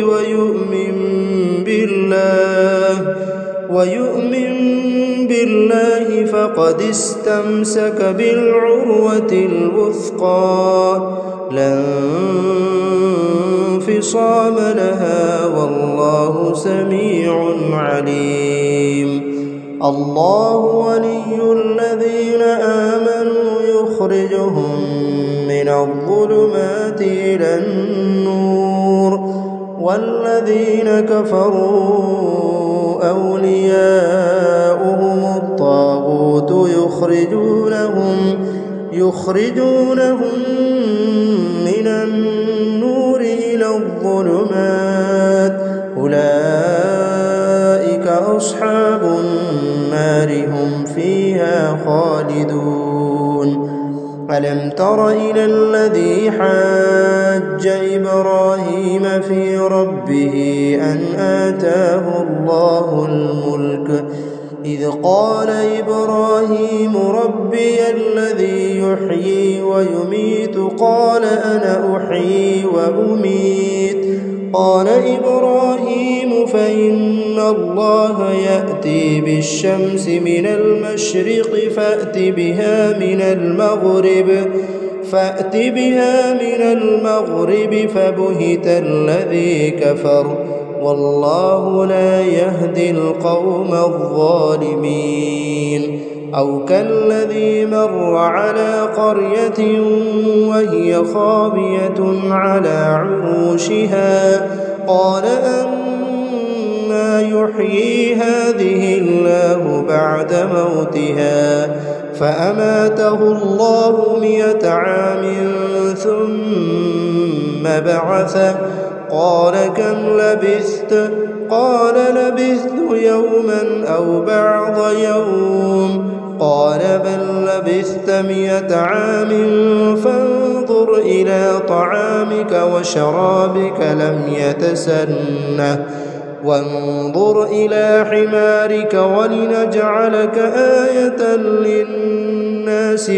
ويؤمن بالله فقد استمسك بالعروة الوثقى لا انفصام لها والله سميع عليم الله ولي الذين آمنوا يخرجهم من الظلمات إلى النور والذين كفروا أولياؤهم الطاغوت يخرجونهم من النور إلى الظلمات أولئك أصحاب النار هم فيها خالدون ألم تر إلى الذي حاج إبراهيم في ربه أن آتاه الله الملك إذ قال إبراهيم ربي الذي يحيي ويميت قال أنا أحيي وأميت قال إبراهيم فإن الله يأتي بالشمس من المشرق فأت بها من المغرب فبهت الذي كفر والله لا يهدي القوم الظالمين أو كالذي مر على قرية وهي خاوية على عروشها قال أنى يحيي هذه الله بعد موتها فأماته الله 100 عام ثم بعثه قال كم لبثت قال لبثت يوما أو بعض يوم قال بل لبثت 100 عام فانظر إلى طعامك وشرابك لم يتسنه وانظر إلى حمارك ولنجعلك آية للناس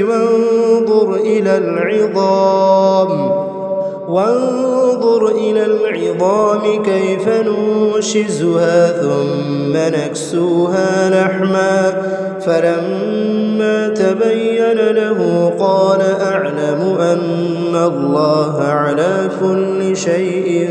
وانظر إلى العظام كيف ننشزها ثم نكسوها لحما فلما تبين له قال أعلم أن الله على كل شيء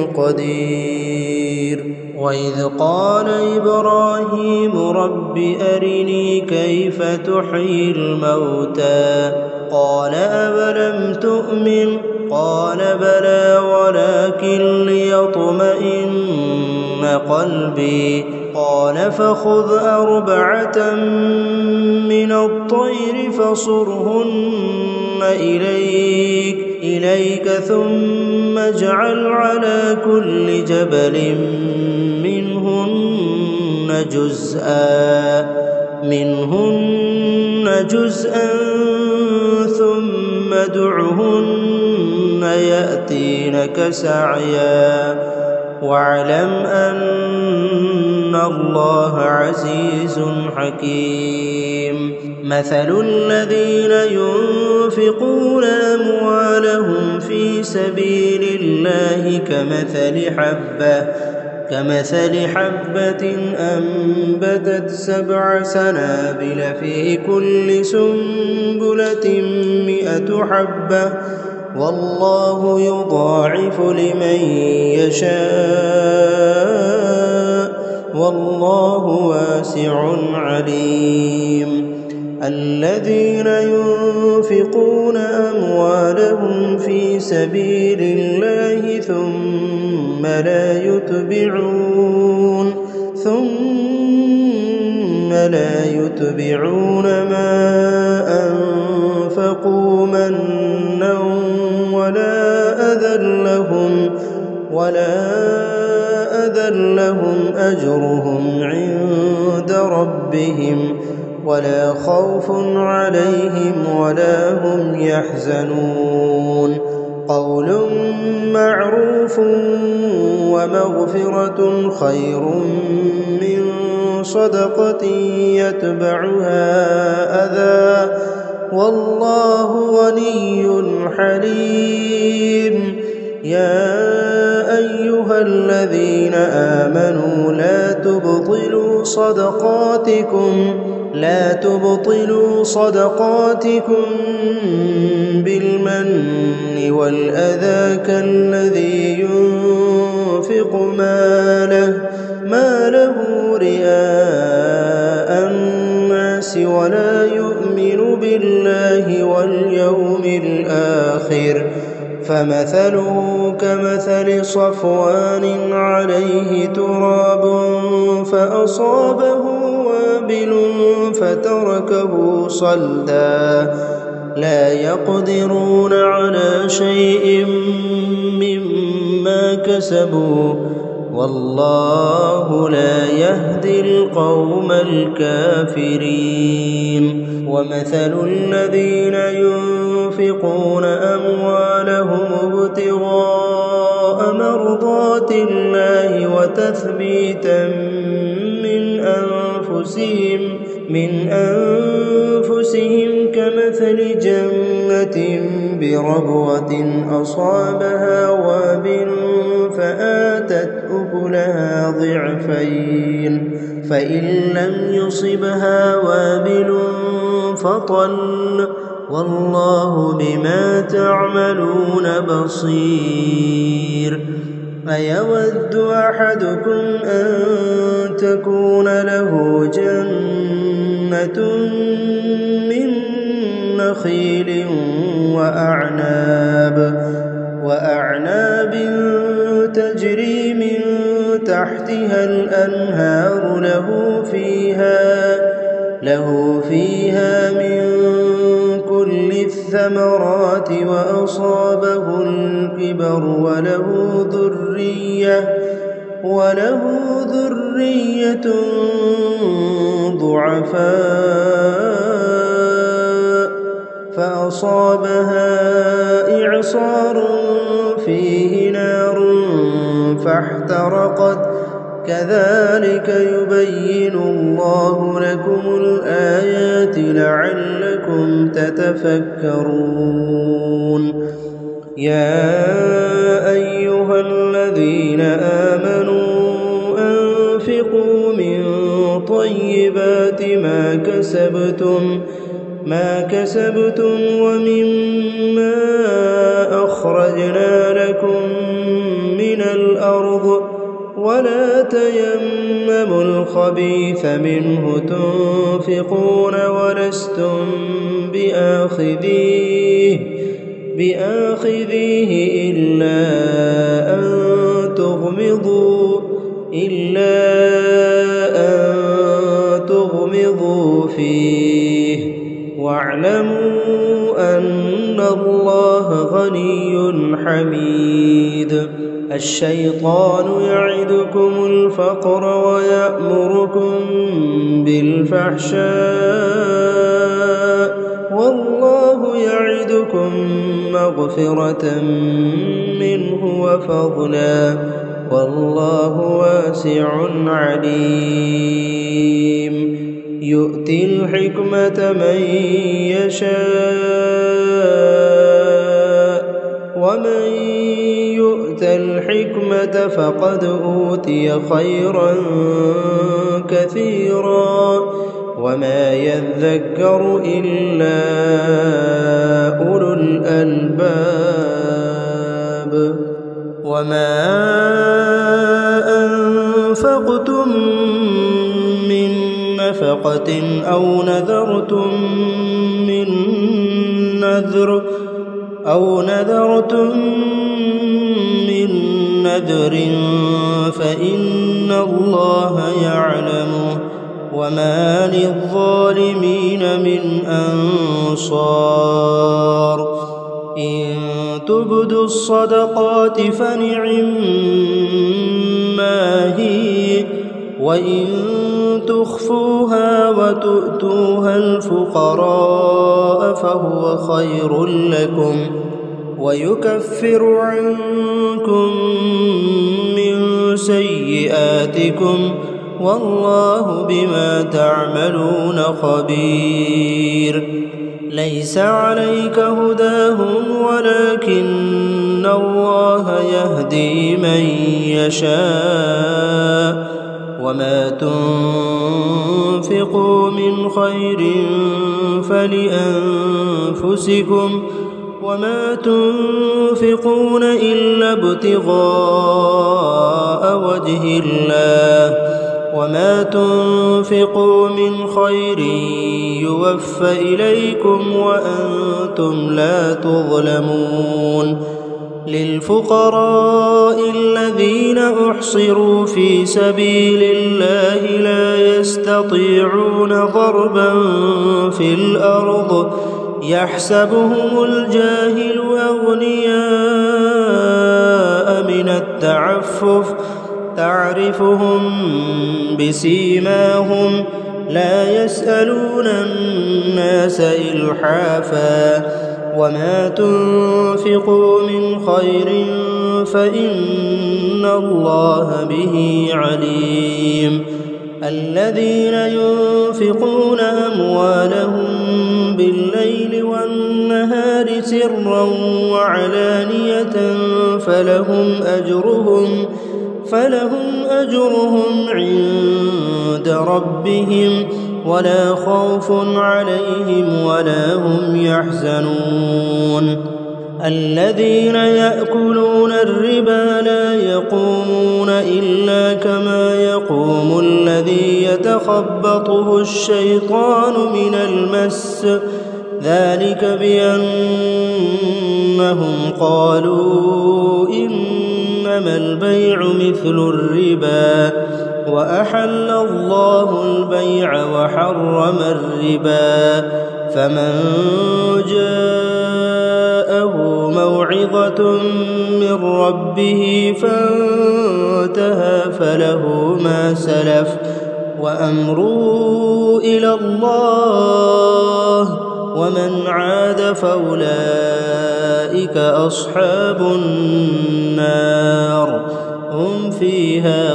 قدير. وإذ قال إبراهيم رب أرني كيف تحيي الموتى قال أولم تؤمن قال بلى ولكن ليطمئن قلبي قال فخذ 4 من الطير فصرهن إليك ثم اجعل على كل جبل منهن جزءا ثم ادعهن يأتينك سعيا واعلم أن الله عزيز حكيم. مثل الذين ينفقون أموالهم في سبيل الله كمثل حبة أنبتت 7 سنابل في كل سنبلة 100 حبة والله يضاعف لمن يشاء والله واسع عليم. الذين ينفقون أموالهم في سبيل الله ثم لا يتبعون ما أنفقوا منا ولا أذى لهم أجرهم عند ربهم ولا خوف عليهم ولا هم يحزنون. قول معروف ومغفرة خير من صدقة يتبعها أذى والله غني حليم. يا أيها الذين آمنوا لا تبطلوا صدقاتكم بالمن والأذى كالذي ينفق ماله رئاء الناس ولا يؤمن بالله واليوم الآخر فمثله كمثل صفوان عليه تراب فأصابه وابل فتركه صلدا لا يقدرون على شيء مما كسبوا والله لا يهدي القوم الكافرين. ومثل الذين ينفقون أموالهم ابتغاء مرضات الله وتثبيتا من أنفسهم كمثل جنة بربوة أصابها وابل فآتت أكلها ضعفين فإن لم يصبها وابل فطل والله بما تعملون بصير. أيود أحدكم أن تكون له جنة من نخيل وأعناب تجري تحتها الأنهار له فيها من كل الثمرات وأصابه الكبر وله ذرية ضعفاء فأصابها إعصار فيه نار فاحترقت كذلك يبين الله لكم الآيات لعلكم تتفكرون. يا أيها الذين آمنوا أنفقوا من طيبات ما كسبتم ومما أخرجنا لكم من الأرض ولا تيمموا الخبيث منه تنفقون ولستم بآخذيه إلا أن تغمضوا فيه واعلموا أن الله غني حميد. الشيطان يعدكم الفقر ويأمركم بالفحشاء والله يعدكم مغفرة منه وفضلا والله واسع عليم. يؤتي الحكمة من يشاء ومن يؤت الحكمة فقد أوتي خيرا كثيرا وما يذكر إلا أولو الألباب. وما أنفقتم من نفقة أو نذرتم من نذر فإن الله يعلمه وما للظالمين من أنصار. إن تبدوا الصدقات فنعما هي وإن تخفوها وتؤتوها الفقراء فهو خير لكم ويكفر عنكم من سيئاتكم والله بما تعملون خبير. ليس عليك هداهم ولكن الله يهدي من يشاء وما تنفقوا من خير فلأنفسكم وما تنفقون إلا ابتغاء وجه الله وما تنفقوا من خير يوفى إليكم وأنتم لا تظلمون. للفقراء الذين أحصروا في سبيل الله لا يستطيعون ضربا في الأرض يحسبهم الجاهل أغنياء من التعفف تعرفهم بسيماهم لا يسألون الناس إلحافا وما تنفقوا من خير فإن الله به عليم. الذين ينفقون أموالهم بالليل والنهار سرا وعلانية فلهم أجرهم عند ربهم ولا خوف عليهم ولا هم يحزنون. الذين يأكلون الربا لا يقومون إلا كما يقوم الذي يتخبطه الشيطان من المس ذلك بأنهم قالوا إن إنما البيع مثل الربا وأحل الله البيع وحرم الربا فمن جاءه موعظة من ربه فانتهى فله ما سلف وأمره إلى الله ومن عاد فأولئك أصحاب النار هم فيها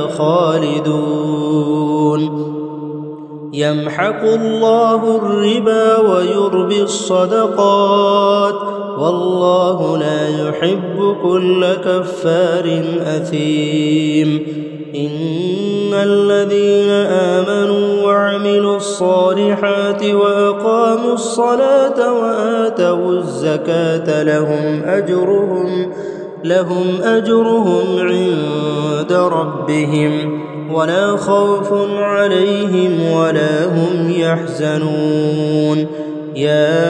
خالدون يمحق الله الربا ويربي الصدقات والله لا يحب كل كفار أثيم إن الذين آمنوا وعملوا الصالحات وأقاموا الصلاة وآتوا الزكاة لهم أجرهم عند ربهم ولا خوف عليهم ولا هم يحزنون يا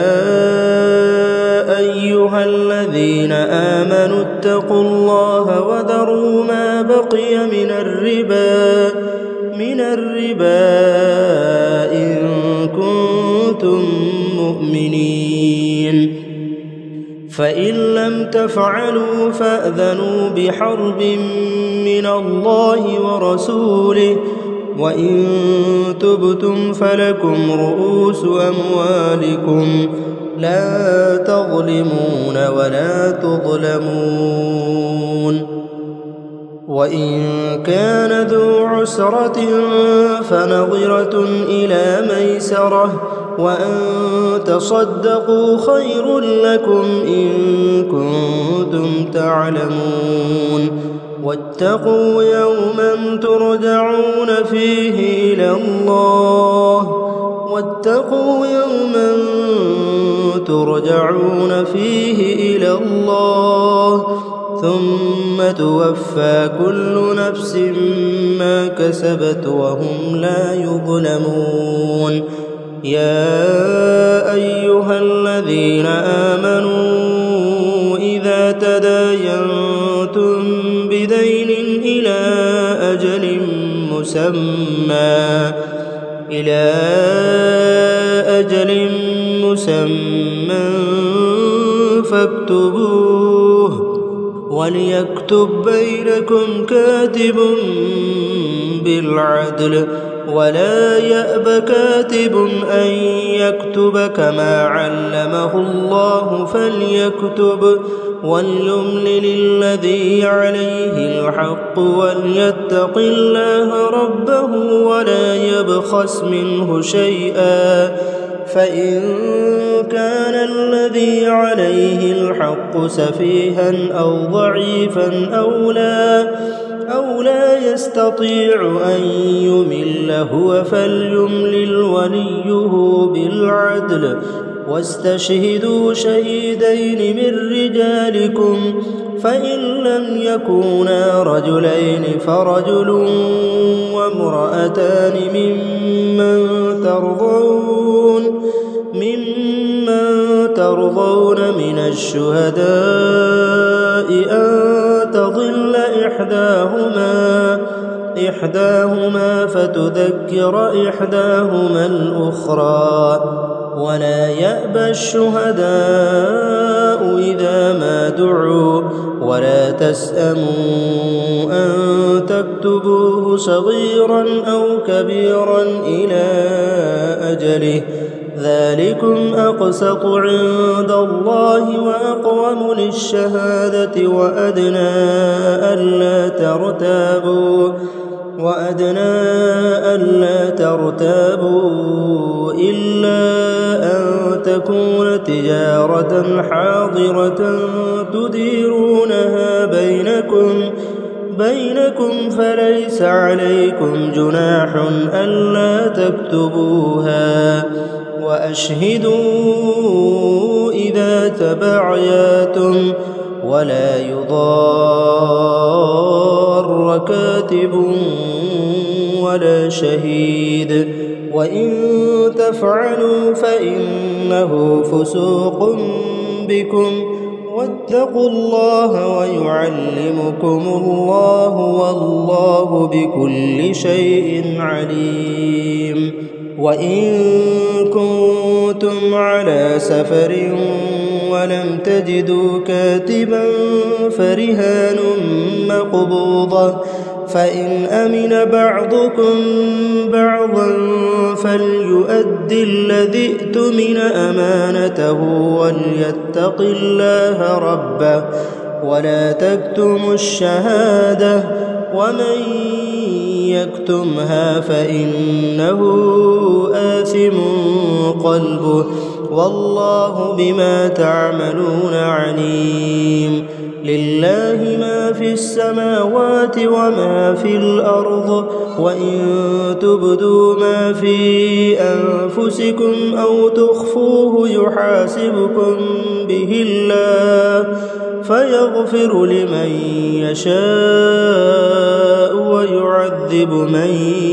أيها الذين آمنوا اتقوا الله وذروا ما بقي من الربا إن كنتم مؤمنين فإن لم تفعلوا فأذنوا بحرب من الله ورسوله وإن تبتم فلكم رؤوس أموالكم لا تظلمون ولا تظلمون وإن كان ذو عسرة فنظرة إلى ميسرة وأن تصدقوا خير لكم إن كنتم تعلمون واتقوا يوما ترجعون فيه إلى الله ثم توفى كل نفس ما كسبت وهم لا يظلمون يا أيها الذين آمنوا إذا تداينتم بدين إلى أجل مسمى فاكتبوه وليكتب بينكم كاتب بالعدل ولا يأب كاتب أن يكتب كما علمه الله فليكتب وليملل الذي عليه الحق وليتق الله ربه ولا يبخس منه شيئا فإن كان الذي عليه الحق سفيها أو ضعيفا أو لا يستطيع أن يمل هو فليملل وليه بالعدل واستشهدوا شهيدين من رجالكم فإن لم يكونا رجلين فرجل وامرأتان ممن ترضون من الشهداء أن تضل إحداهما فتذكر إحداهما الأخرى ولا يأبى الشهداء إذا ما دعوا ولا تسأموا أن تكتبوه صغيرا أو كبيرا إلى أجله ذلكم أقسط عند الله وأقوم للشهادة وأدنى ألا ترتابوا إلا أن تكون تجارة حاضرة تديرونها بينكم فليس عليكم جناح ألا تكتبوها وأشهدوا إذا تبايعتم ولا يضار كاتب ولا شهيد وإن تفعلوا فإنه فسوق بكم واتقوا الله ويعلمكم الله والله بكل شيء عليم. وإن كنتم على سفر ولم تجدوا كاتبا فرهان مقبوضة، فإن أمن بعضكم بعضا فليؤد الذي ائتمن أمانته وليتق الله ربه ولا تكتموا الشهادة، ومن يكتمها فإنه آثم قلبه والله بما تعملون عليم. لله ما في السماوات وما في الأرض، وإن تبدوا ما في أنفسكم أو تخفوه يحاسبكم به الله فيغفر لمن يشاء ويعذب من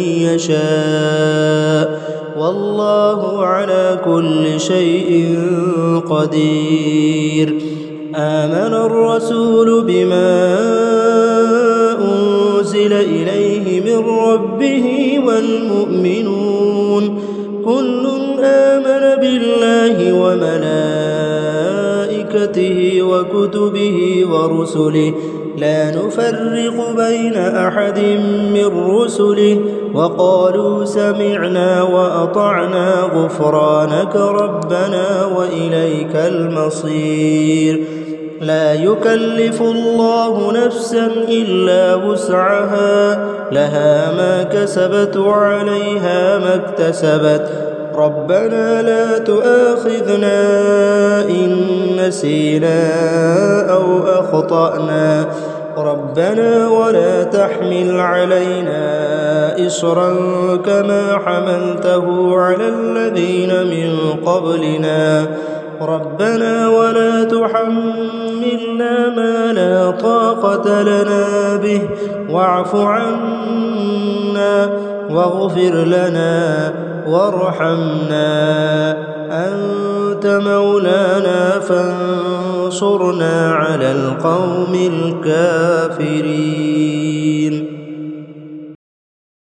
يشاء والله على كل شيء قدير. آمن الرسول بما أنزل إليه من ربه والمؤمنون كل آمن بالله وملائكته وكتبه ورسله لا نفرق بين أحد من رسله وقالوا سمعنا وأطعنا غفرانك ربنا وإليك المصير. لا يكلف الله نفسا إلا وسعها لها ما كسبت وعليها ما اكتسبت ربنا لا تؤاخذنا إن نسينا أو أخطأنا ربنا ولا تحمل علينا إصرا كما حملته على الذين من قبلنا ربنا ولا تحملنا ما لا طاقة لنا به واعف عنا واغفر لنا وارحمنا أنت مولانا فانصرنا على القوم الكافرين.